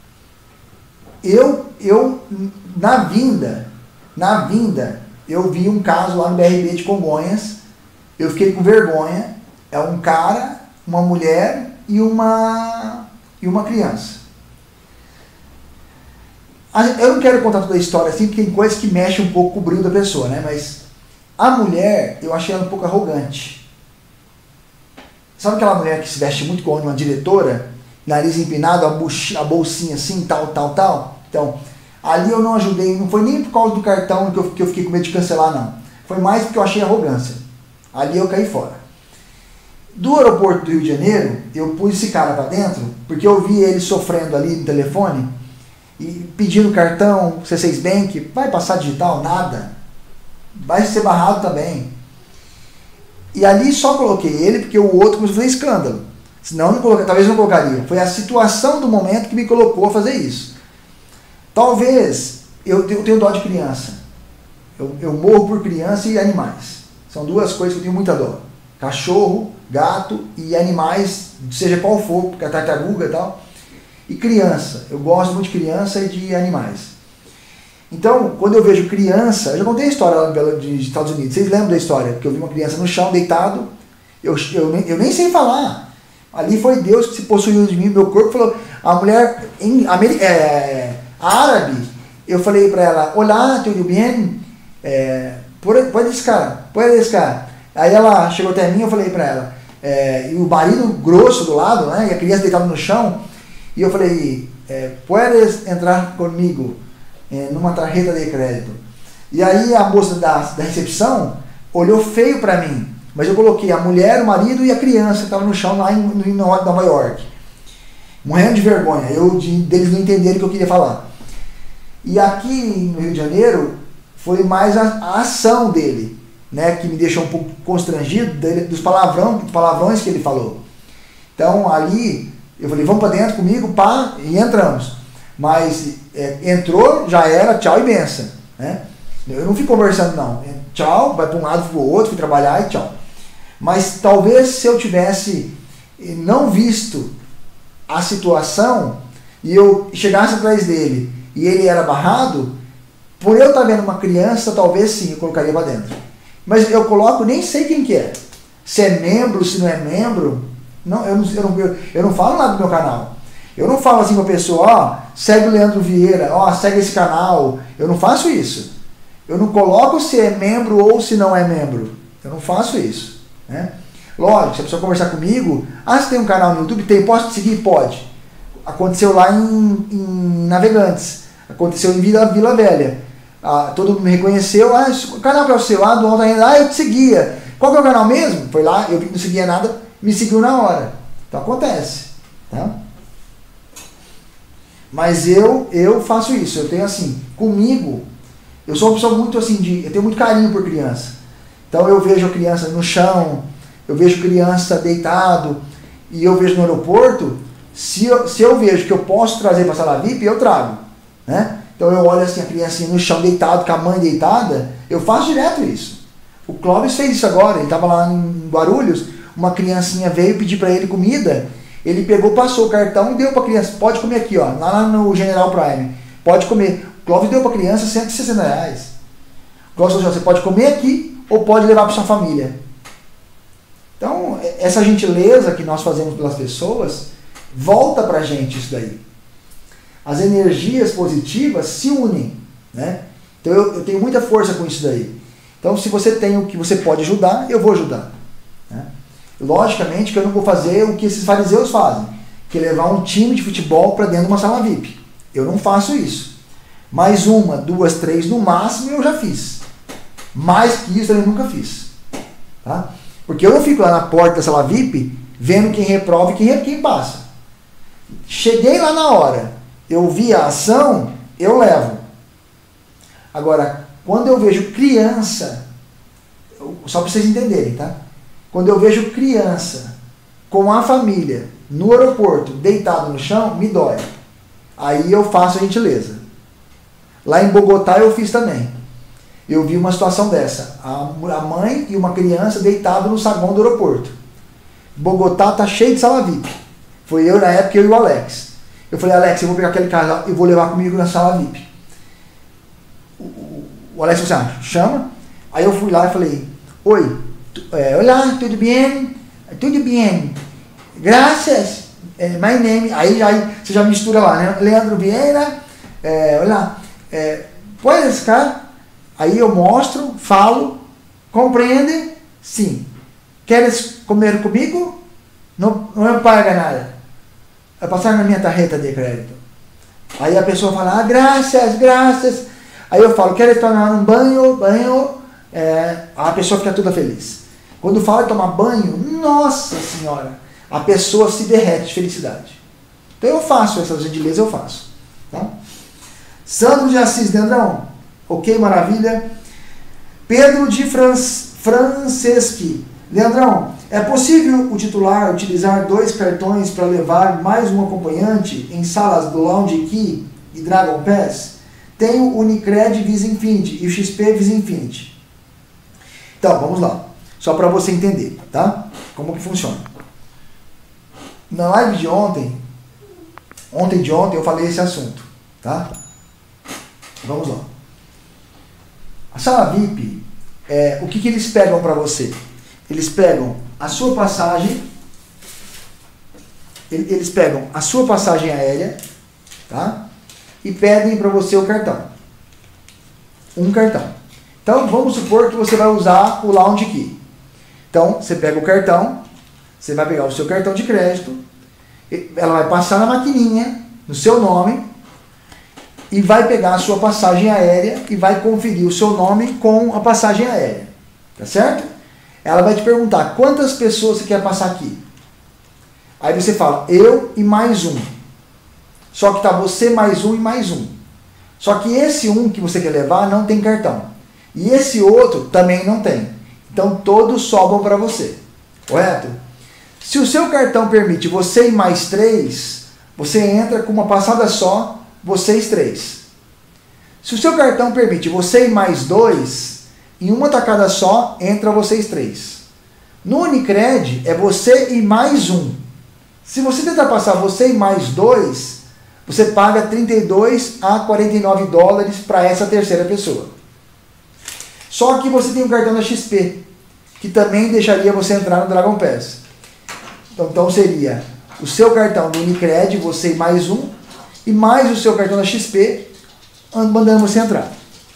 Eu na vinda, eu vi um caso lá no BRB de Congonhas, eu fiquei com vergonha, é um cara, uma mulher e uma criança. Eu não quero contar toda a história assim, porque tem coisas que mexem um pouco com o brilho da pessoa, né? Mas a mulher, eu achei ela um pouco arrogante. Sabe aquela mulher que se veste muito como uma diretora? Nariz empinado, a bolsinha assim, tal. Então, ali eu não ajudei, não foi nem por causa do cartão que eu fiquei com medo de cancelar, não. Foi mais porque eu achei arrogância. Ali eu caí fora. Do aeroporto do Rio de Janeiro, eu pus esse cara pra dentro, porque eu vi ele sofrendo ali no telefone, e pedindo cartão, C6 Bank, vai passar digital? Nada. Vai ser barrado também. E ali só coloquei ele, porque o outro começou a fazer escândalo. Senão eu não coloquei, talvez não colocaria. Foi a situação do momento que me colocou a fazer isso. Talvez, eu tenho dó de criança. Eu morro por criança e animais. São duas coisas que eu tenho muita dó. Cachorro, gato e animais, seja qual for, porque a tartaruga e tal. E criança. Eu gosto muito de criança e de animais. Então, quando eu vejo criança, eu já contei a história lá dos Estados Unidos. Vocês lembram da história? Porque eu vi uma criança no chão, deitado. Eu nem sei falar. Ali foi Deus que se possuiu de mim. Meu corpo falou. A mulher árabe, eu falei para ela, olá, tudo bem? Pode descar. Aí ela chegou até mim, eu falei para ela, e o marido grosso do lado, né, e a criança deitada no chão, e eu falei, puedes entrar comigo numa tarjeta de crédito. E aí a moça da recepção olhou feio para mim, mas eu coloquei a mulher, o marido e a criança que estava no chão lá em Nova York. Morrendo de vergonha, deles não entenderem o que eu queria falar. E aqui no Rio de Janeiro, foi mais a ação dele, né, que me deixou um pouco constrangido dos palavrões que ele falou. Então ali, eu falei, vamos para dentro comigo, pá, e entramos. Mas entrou, já era, tchau e benção, né? Eu não fui conversando não, tchau, vai para um lado, para o outro, fui trabalhar e tchau. Mas talvez se eu tivesse não visto a situação e eu chegasse atrás dele e ele era barrado, por eu estar vendo uma criança, talvez sim, eu colocaria para dentro. Mas eu coloco, nem sei quem que é. Se é membro, se não é membro, não, eu não falo nada do meu canal. Eu não falo assim para a pessoa, ó, segue o Leandro Vieira, ó, segue esse canal. Eu não faço isso. Eu não coloco se é membro ou se não é membro. Eu não faço isso, né? Lógico, se a pessoa conversar comigo, você tem um canal no YouTube? Tem, posso te seguir? Pode. Aconteceu lá em Navegantes, aconteceu em Vila Velha. Todo mundo me reconheceu, o canal que é o seu, do Alta Renda, eu te seguia. Qual que é o canal mesmo? Foi lá, eu vi que não seguia nada, me seguiu na hora. Então acontece, tá? Mas eu faço isso, eu tenho assim, comigo, eu sou uma pessoa muito assim, eu tenho muito carinho por criança. Então eu vejo a criança no chão, eu vejo criança deitado, e eu vejo no aeroporto, se eu vejo que eu posso trazer para a sala VIP, eu trago, né? Então eu olho assim a criancinha no chão deitado, com a mãe deitada, eu faço direto isso. O Clóvis fez isso agora, ele estava lá em Guarulhos, uma criancinha veio pedir para ele comida, ele pegou, passou o cartão e deu para a criança, pode comer aqui, ó, lá no General Prime, pode comer. O Clóvis deu para a criança R$160. O Clóvis falou, você pode comer aqui ou pode levar para sua família. Então, essa gentileza que nós fazemos pelas pessoas, volta para a gente isso daí. As energias positivas se unem, né? Então eu tenho muita força com isso daí. Então se você tem o que você pode ajudar, eu vou ajudar, né? Logicamente que eu não vou fazer o que esses fariseus fazem, que é levar um time de futebol para dentro de uma sala VIP. Eu não faço isso. Mais 1, 2, 3 no máximo eu já fiz. Mais que isso eu nunca fiz, tá? Porque eu não fico lá na porta da sala VIP vendo quem reprova e quem passa. Cheguei lá na hora, eu vi a ação, eu levo. Agora, quando eu vejo criança, só para vocês entenderem, tá? Quando eu vejo criança com a família no aeroporto, deitado no chão, me dói. Aí eu faço a gentileza. Lá em Bogotá eu fiz também. Eu vi uma situação dessa. A mãe e uma criança deitado no saguão do aeroporto. Bogotá tá cheio de sala VIP. Foi eu na época, eu e o Alex. Eu falei, Alex, eu vou pegar aquele cara e vou levar comigo na sala VIP. O Alex falou assim, chama. Aí eu fui lá e falei, oi, olá, tudo bem? Tudo bem. Graças. My name. Aí você já mistura lá, né? Leandro Vieira. Olá. Pode ficar? Aí eu mostro, falo, compreende? Sim. Queres comer comigo? Não paga nada. É passar na minha tarjeta de crédito. Aí a pessoa fala, graças. Aí eu falo, queres tomar um banho? A pessoa fica toda feliz. Quando fala em tomar banho, nossa senhora, a pessoa se derrete de felicidade. Então eu faço essas gentilezas, eu faço. Tá? Sandro de Assis, Leandrão. Ok, maravilha. Pedro de Franceschi. Leandrão, é possível o titular utilizar 2 cartões para levar mais um acompanhante em salas do Lounge Key e Dragon Pass? Tem o Unicred Visa Infinity e o XP Visa Infinity. Então, vamos lá. Só para você entender, tá? Como que funciona. Na live de ontem eu falei esse assunto, tá? Vamos lá. A sala VIP, o que eles pegam para você? Eles pegam a sua passagem, eles pegam a sua passagem aérea, tá? E pedem para você o cartão. Um cartão. Então, vamos supor que você vai usar o Lounge Key. Então, você pega o cartão, você vai pegar o seu cartão de crédito, ela vai passar na maquininha, no seu nome, e vai pegar a sua passagem aérea e vai conferir o seu nome com a passagem aérea. Tá certo? Ela vai te perguntar quantas pessoas você quer passar aqui. Aí você fala, eu e mais um. Só que tá você mais um e mais um. Só que esse um que você quer levar não tem cartão. E esse outro também não tem. Então todos sobram para você. Correto? Se o seu cartão permite você e mais 3, você entra com uma passada só, vocês 3. Se o seu cartão permite você e mais 2, em uma tacada só, entra vocês 3. No Unicred, é você e mais um. Se você tentar passar você e mais 2, você paga 32 a 49 dólares para essa terceira pessoa. Só que você tem um cartão da XP, que também deixaria você entrar no Dragon Pass. Então seria o seu cartão do Unicred, você e mais um, e mais o seu cartão da XP, mandando você entrar.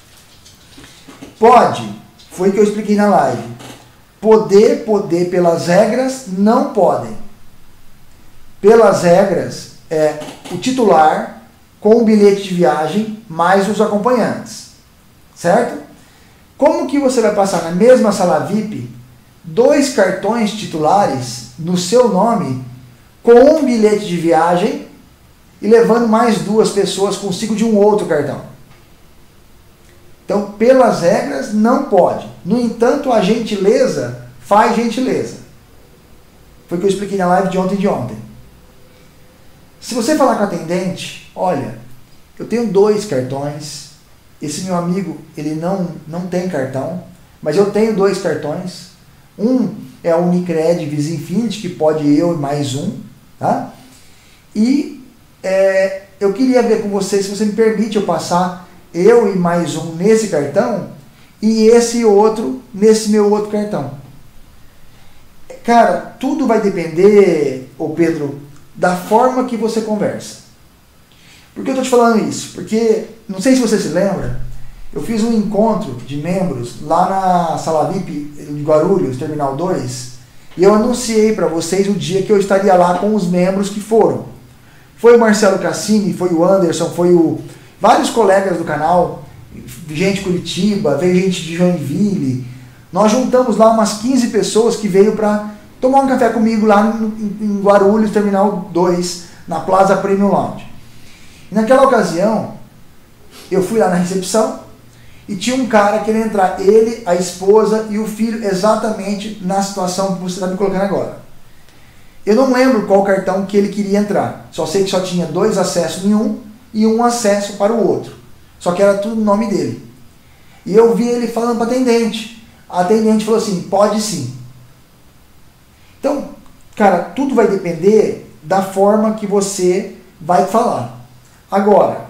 Pode, foi o que eu expliquei na live. Poder pelas regras, não podem. Pelas regras, é o titular com o bilhete de viagem, mais os acompanhantes. Certo? Como que você vai passar na mesma sala VIP 2 cartões titulares no seu nome, com um bilhete de viagem e levando mais 2 pessoas consigo de um outro cartão? Então, pelas regras, não pode. No entanto, a gentileza faz gentileza. Foi o que eu expliquei na live de ontem. Se você falar com a atendente, olha, eu tenho 2 cartões, esse meu amigo, ele não tem cartão, mas eu tenho 2 cartões. Um é o Unicred Visa Infinity, que pode eu e mais um, tá? E eu queria ver com você, se você me permite eu passar eu e mais um nesse cartão e esse outro nesse meu outro cartão. Cara, tudo vai depender, ô Pedro, da forma que você conversa. Por que eu estou te falando isso? Porque, não sei se você se lembra, eu fiz um encontro de membros lá na Sala VIP de Guarulhos, Terminal 2, e eu anunciei para vocês o dia que eu estaria lá com os membros que foram. Foi o Marcelo Cassini, foi o Anderson, vários colegas do canal, gente de Curitiba, veio gente de Joinville. Nós juntamos lá umas 15 pessoas que veio para tomar um café comigo lá em Guarulhos, Terminal 2, na Plaza Premium Lounge. E naquela ocasião, eu fui lá na recepção e tinha um cara querendo entrar, ele, a esposa e o filho, exatamente na situação que você está me colocando agora. Eu não lembro qual cartão que ele queria entrar. Só sei que só tinha 2 acessos em um e um acesso para o outro. Só que era tudo no nome dele. E eu vi ele falando para a atendente. A atendente falou assim, pode sim. Então, cara, tudo vai depender da forma que você vai falar. Agora,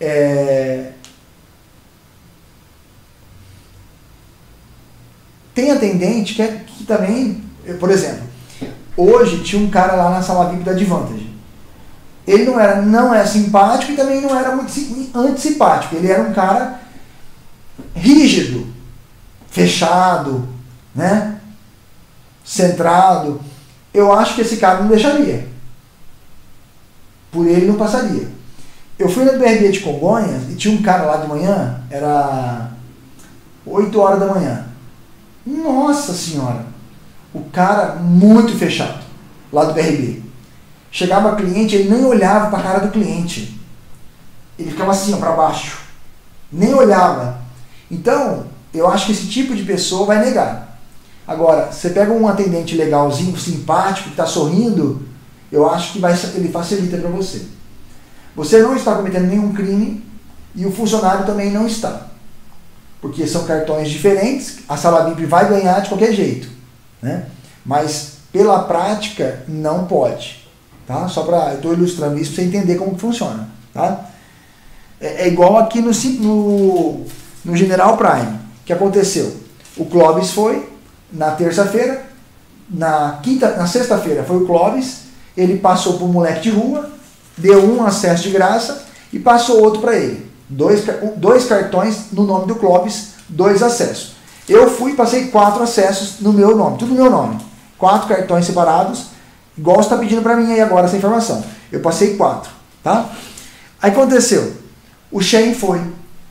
tem atendente que também, por exemplo, hoje tinha um cara lá na sala VIP da Advantage. Ele não é simpático e também não era muito antissipático. Ele era um cara rígido, fechado, né? Centrado. Eu acho que esse cara não deixaria. Por ele não passaria. Eu fui na BRB de Congonhas e tinha um cara lá de manhã, era 8 horas da manhã. Nossa senhora! O cara muito fechado, lá do BRB. Chegava cliente, ele nem olhava para a cara do cliente. Ele ficava assim, para baixo. Nem olhava. Então, eu acho que esse tipo de pessoa vai negar. Agora, você pega um atendente legalzinho, simpático, que está sorrindo, eu acho que ele facilita para você. Você não está cometendo nenhum crime e o funcionário também não está. Porque são cartões diferentes, a sala VIP vai ganhar de qualquer jeito, né? Mas pela prática não pode, tá? Eu estou ilustrando isso para você entender como que funciona, tá? É igual aqui no General Prime. O que aconteceu? O Clóvis foi na terça-feira, na sexta-feira foi o Clóvis, ele passou para o moleque de rua, deu um acesso de graça e passou outro para ele. Dois cartões no nome do Clóvis, 2 acessos. Eu fui e passei 4 acessos no meu nome, tudo no meu nome. 4 cartões separados, igual você está pedindo para mim aí agora essa informação. Eu passei 4, tá? Aí aconteceu, o Shein foi.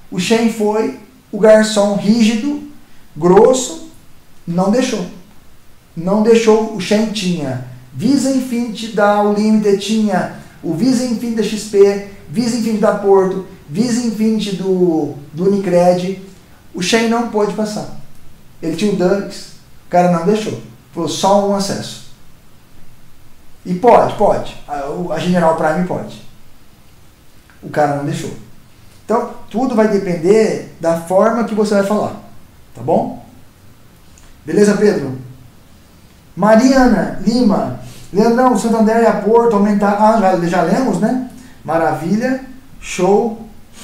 O garçom rígido, grosso, não deixou. Não deixou, o Shein tinha Visa Infinity da Unlimited, tinha o Visa Infinity da XP, Visa Infinity da Porto, Visa Infinity do Unicred. O Shein não pôde passar. Ele tinha o Dux, o cara não deixou. Falou só um acesso. E pode. A General Prime pode. O cara não deixou. Então, tudo vai depender da forma que você vai falar. Tá bom? Beleza, Pedro? Mariana Lima. Leandrão, Santander e a Porto aumentaram. Já lemos, né? Maravilha. Show.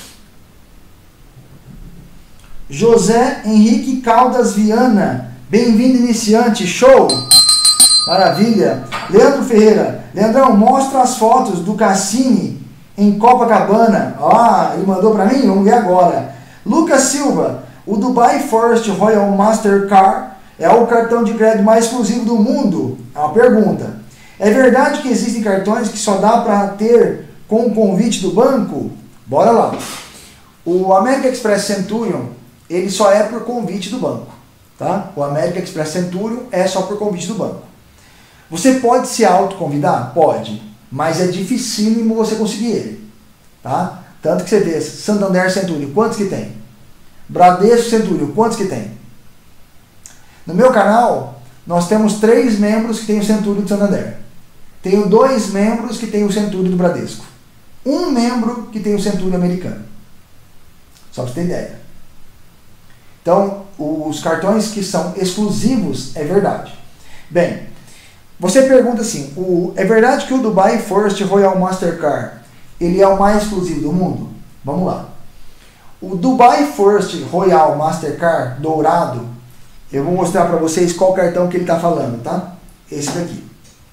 José Henrique Caldas Viana. Bem-vindo, iniciante. Show. Maravilha. Leandro Ferreira. Leandrão, mostra as fotos do Cassini em Copacabana. Ele mandou para mim? Vamos ver agora. Lucas Silva. O Dubai First Royal Mastercard é o cartão de crédito mais exclusivo do mundo? É uma pergunta. É verdade que existem cartões que só dá para ter com o convite do banco? Bora lá. O American Express Centurion, ele só é por convite do banco. Tá? O American Express Centurion é só por convite do banco. Você pode se autoconvidar? Pode. Mas é dificílimo você conseguir ele. Tá? Tanto que você vê, Santander Centurion, quantos que tem? Bradesco Centurion, quantos que tem? No meu canal, nós temos 3 membros que têm o Centurion do Santander. Tenho 2 membros que têm o Centurion do Bradesco. 1 membro que tem o Centurion americano. Só para você ter ideia. Então, os cartões que são exclusivos, é verdade. Bem, você pergunta assim, é verdade que o Dubai First Royal Mastercard, ele é o mais exclusivo do mundo? Vamos lá. O Dubai First Royal Mastercard dourado, eu vou mostrar para vocês qual cartão que ele está falando, tá? Esse daqui.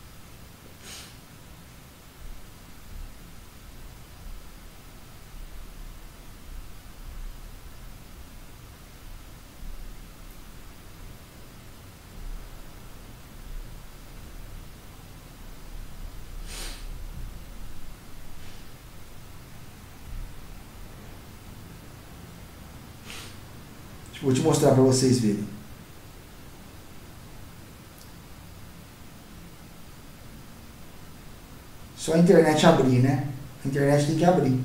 Vou te mostrar para vocês verem. Só a internet abrir, né? A internet tem que abrir.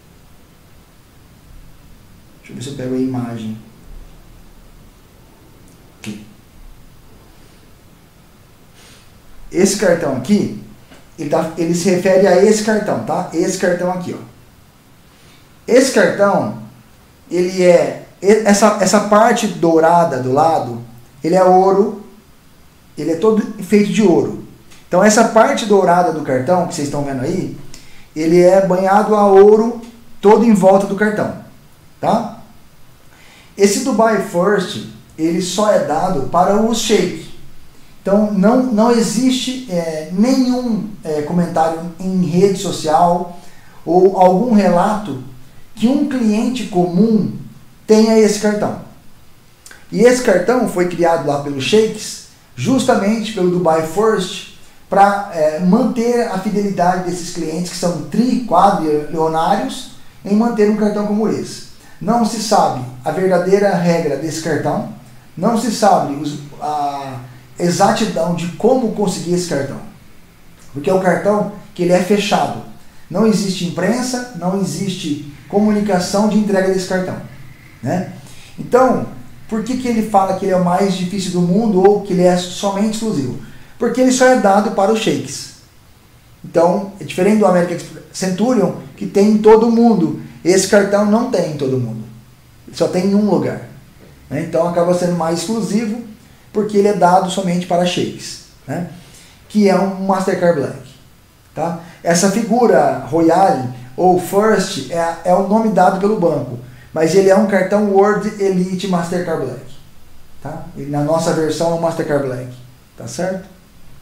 Deixa eu ver se eu pego a imagem. Aqui. esse cartão aqui, ele se refere a esse cartão, tá? Esse cartão aqui, ó. Esse cartão, ele é, essa parte dourada do lado, ele é ouro, ele é todo feito de ouro. Então essa parte dourada do cartão, que vocês estão vendo aí, ele é banhado a ouro todo em volta do cartão, tá? Esse Dubai First, ele só é dado para os sheiks. Então não existe nenhum comentário em rede social ou algum relato que um cliente comum tenha esse cartão. E esse cartão foi criado lá pelos sheiks, justamente pelo Dubai First, para manter a fidelidade desses clientes que são quadrilionários em manter um cartão como esse. Não se sabe a verdadeira regra desse cartão, não se sabe a exatidão de como conseguir esse cartão, porque é um cartão que ele é fechado, não existe imprensa, não existe comunicação de entrega desse cartão, né? Então, por que ele fala que ele é o mais difícil do mundo ou que ele é somente exclusivo? Porque ele só é dado para os sheiks. Então, é diferente do American Centurion, que tem em todo mundo. Esse cartão não tem em todo mundo, ele só tem em um lugar, né? Então acaba sendo mais exclusivo, porque ele é dado somente para sheiks, né? Que é um Mastercard Black, tá? Essa figura Royale ou First é o nome dado pelo banco, mas ele é um cartão World Elite Mastercard Black, tá? E na nossa versão é o Mastercard Black, tá certo?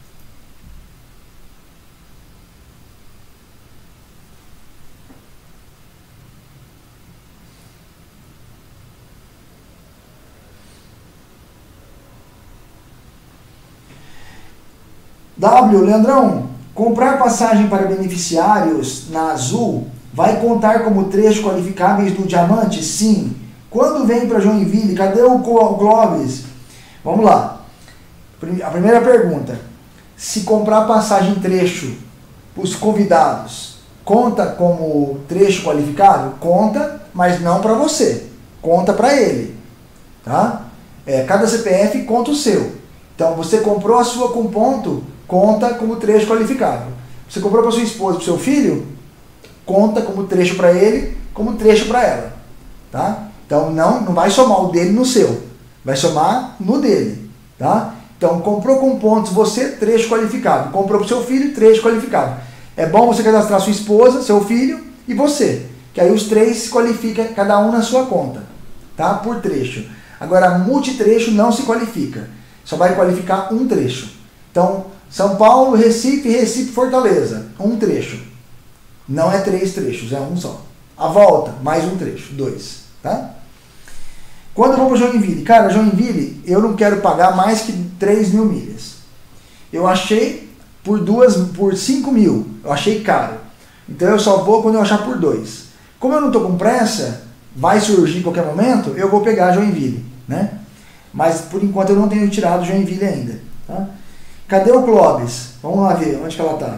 Leandrão, comprar passagem para beneficiários na Azul vai contar como trecho qualificáveis do Diamante? Sim. Quando vem para Joinville? Cadê o Clóvis? Vamos lá. A primeira pergunta. Se comprar passagem trecho para os convidados, conta como trecho qualificável? Conta, mas não para você. Conta para ele. Tá? Cada CPF conta o seu. Então, você comprou a sua com ponto, conta como trecho qualificável. Você comprou para sua esposa, para o seu filho, conta como trecho para ele, como trecho para ela, tá? Então não vai somar o dele no seu, vai somar no dele, tá? Então comprou com pontos você, trecho qualificado. Comprou para o seu filho, trecho qualificado. É bom você cadastrar sua esposa, seu filho e você, que aí os três se qualificam, cada um na sua conta, tá? Por trecho. Agora multitrecho não se qualifica, só vai qualificar um trecho. Então São Paulo, Recife, Recife, Fortaleza, um trecho. Não é 3 trechos, é um só. A volta, mais um trecho, 2, tá? Quando eu vou para Joinville? Cara, Joinville, eu não quero pagar mais que 3 mil milhas. Eu achei por 5 mil, eu achei caro. Então eu só vou quando eu achar por 2. Como eu não estou com pressa, vai surgir em qualquer momento, eu vou pegar Joinville, né? Mas por enquanto eu não tenho tirado Joinville ainda, tá? Cadê o Clóvis? Vamos lá ver onde que ela está.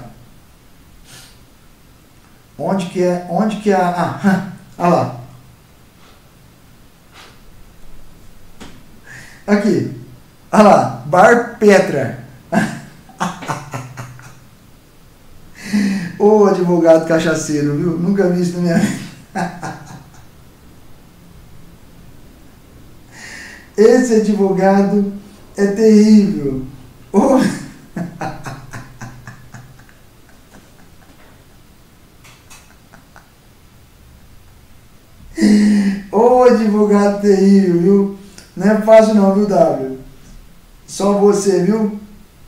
Onde que é? Ah lá. Aqui. Ah lá. Bar Petra. Ô advogado cachaceiro, viu? Nunca vi isso na minha vida. Esse advogado é terrível. Ô advogado terrível, viu? Não é fácil não, viu, W? Só você, viu?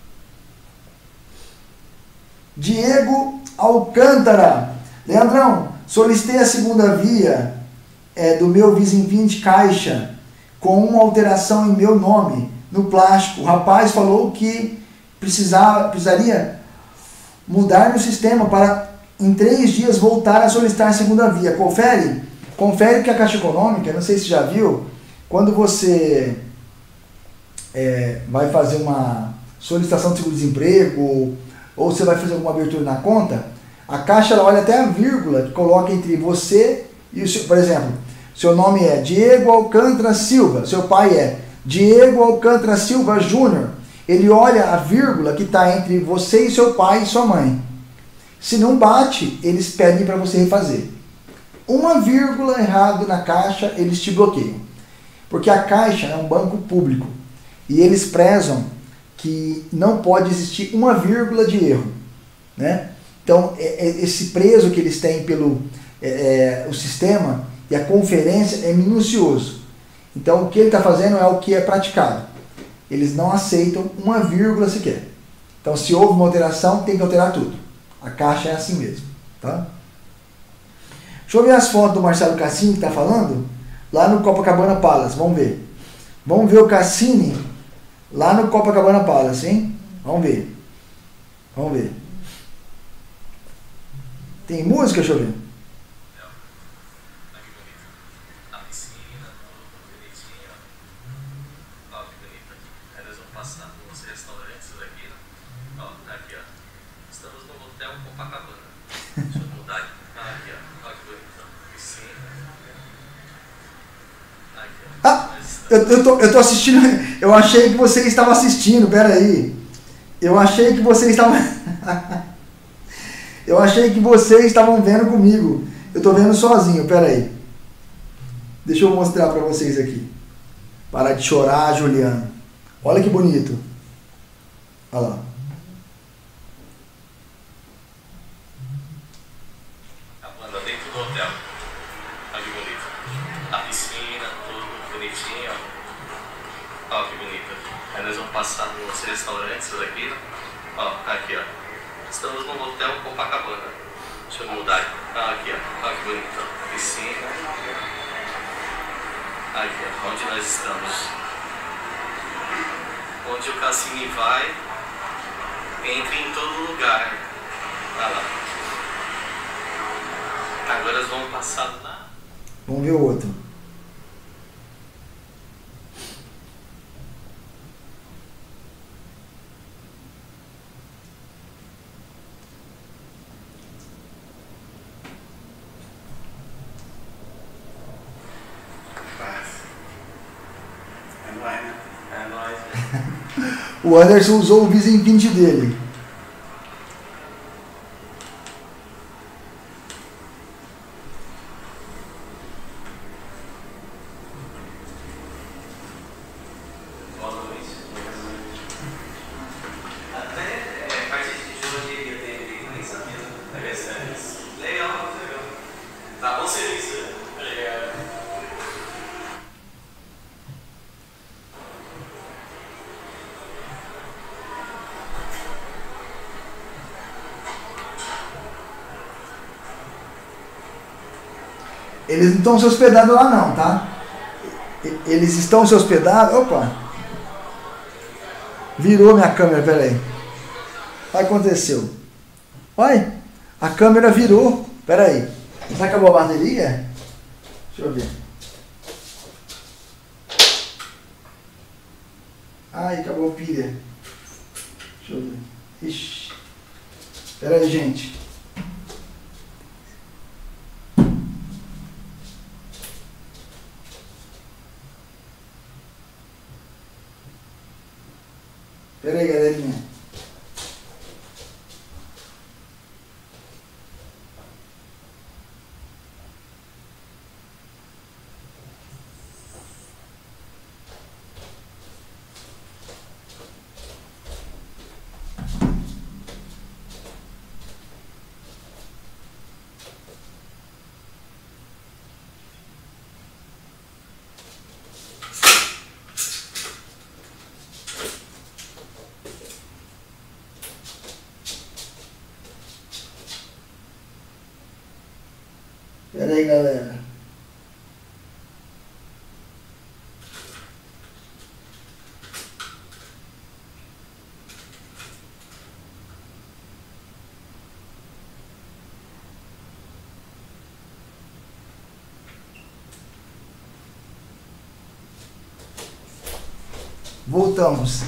Diego Alcântara. Leandrão, solicitei a segunda via do meu Visa Infinity Caixa com uma alteração em meu nome no plástico. O rapaz falou que precisaria mudar no sistema para em 3 dias voltar a solicitar a segunda via. Confere que a Caixa Econômica, não sei se já viu, quando você vai fazer uma solicitação de seguro-desemprego ou você vai fazer alguma abertura na conta, a Caixa ela olha até a vírgula que coloca entre você e o seu, por exemplo, seu nome é Diego Alcântara Silva, seu pai é Diego Alcântara Silva Júnior. Ele olha a vírgula que está entre você e seu pai e sua mãe. Se não bate, eles pedem para você refazer. Uma vírgula errado na caixa, eles te bloqueiam. Porque a Caixa é um banco público e eles prezam que não pode existir uma vírgula de erro, né? Então, esse preço que eles têm pelo o sistema e a conferência é minucioso. Então, o que ele está fazendo é o que é praticado. Eles não aceitam uma vírgula sequer. Então, se houve uma alteração, tem que alterar tudo. A Caixa é assim mesmo, tá? Deixa eu ver as fotos do Marcelo Cassini que está falando. Lá no Copacabana Palace, vamos ver. Vamos ver o Cassini lá no Copacabana Palace, hein? Vamos ver. Vamos ver. Tem música, deixa eu ver. A piscina, tudo bonitinho. Ó, que bonito aqui. Aí nós vamos passar nos restaurantes aqui, ó. Ó, aqui, ó. Estamos no Hotel Copacabana. Deixa eu mudar aqui. Aqui, ó. Ó, que bonito. Piscina. Aqui, ó. Ah, eu tô assistindo. Eu achei que você estava assistindo, pera aí. Eu achei que você estava. Eu achei que vocês estavam vendo comigo. Eu tô vendo sozinho, pera aí. Deixa eu mostrar pra vocês aqui. Para de chorar, Juliana. Olha que bonito. Olha lá. A banda dentro do hotel. Olha que bonito. A piscina, tudo bonitinho, ó. Ó, que bonito. Aí nós vamos passar nos restaurantes aqui. Ó, aqui, ó. Estamos no Hotel Copacabana. Deixa eu mudar aqui. Aqui, ó. Olha que bonito. Piscina. Aqui, ó. Onde nós estamos. Onde o Cassini vai, entra em todo lugar. Olha lá. Agora nós vamos passar lá. Vamos ver o outro. É nóis. O Anderson usou o Visa Infinity dele. Boa noite. Até parte de joalheria tem, nem sabia. É verdade. Legal, legal. Tá bom serviço. Obrigado. Eles não estão se hospedando lá não, tá? Eles estão se hospedando... Opa! Virou minha câmera, peraí. O que aconteceu? Olha, a câmera virou. Peraí. Já acabou a bateria? Deixa eu ver. Ai, acabou a pilha. Deixa eu ver. Ixi. Peraí, gente. Pera aí, galerinha. Pera aí, galera. Voltamos.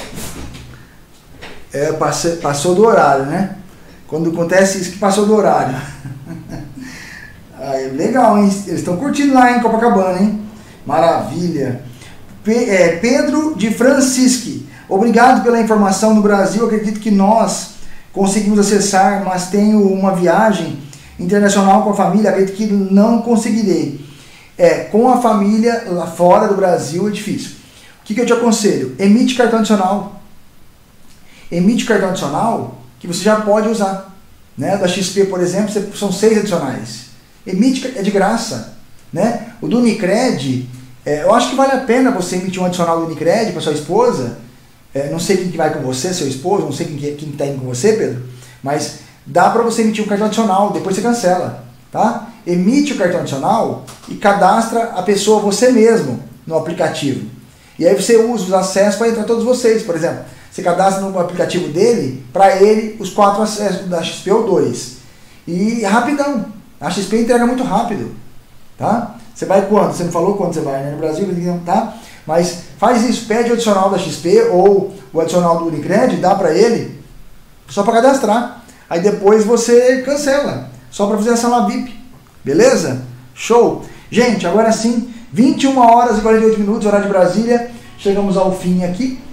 Passou do horário, né? Quando acontece isso que passou do horário. Legal, hein? Eles estão curtindo lá em Copacabana, hein? Maravilha. Pedro de Francisque. Obrigado pela informação. No Brasil, acredito que nós conseguimos acessar, mas tenho uma viagem internacional com a família, acredito que não conseguirei. Com a família lá fora do Brasil é difícil. O que eu te aconselho? Emite cartão adicional. Emite cartão adicional que você já pode usar. Né? Da XP, por exemplo, são 6 adicionais. Emite, é de graça. Né? O do Unicred, eu acho que vale a pena você emitir um adicional do Unicred para sua esposa. Não sei quem que vai com você, seu esposo, não sei quem está indo com você, Pedro, mas dá para você emitir um cartão adicional, depois você cancela, tá? Emite o cartão adicional e cadastra a pessoa você mesmo no aplicativo. E aí você usa os acessos para entrar todos vocês, por exemplo, você cadastra no aplicativo dele, para ele, os 4 acessos da XP ou 2. E rapidão, a XP entrega muito rápido, tá? Você vai quando? Você não falou quando você vai, né? No Brasil, tá? Mas faz isso, pede o adicional da XP ou o adicional do Unicred, dá para ele, só para cadastrar. Aí depois você cancela, só para fazer a sala VIP, beleza? Show! Gente, agora sim, 21 horas e 48 minutos, horário de Brasília, chegamos ao fim aqui.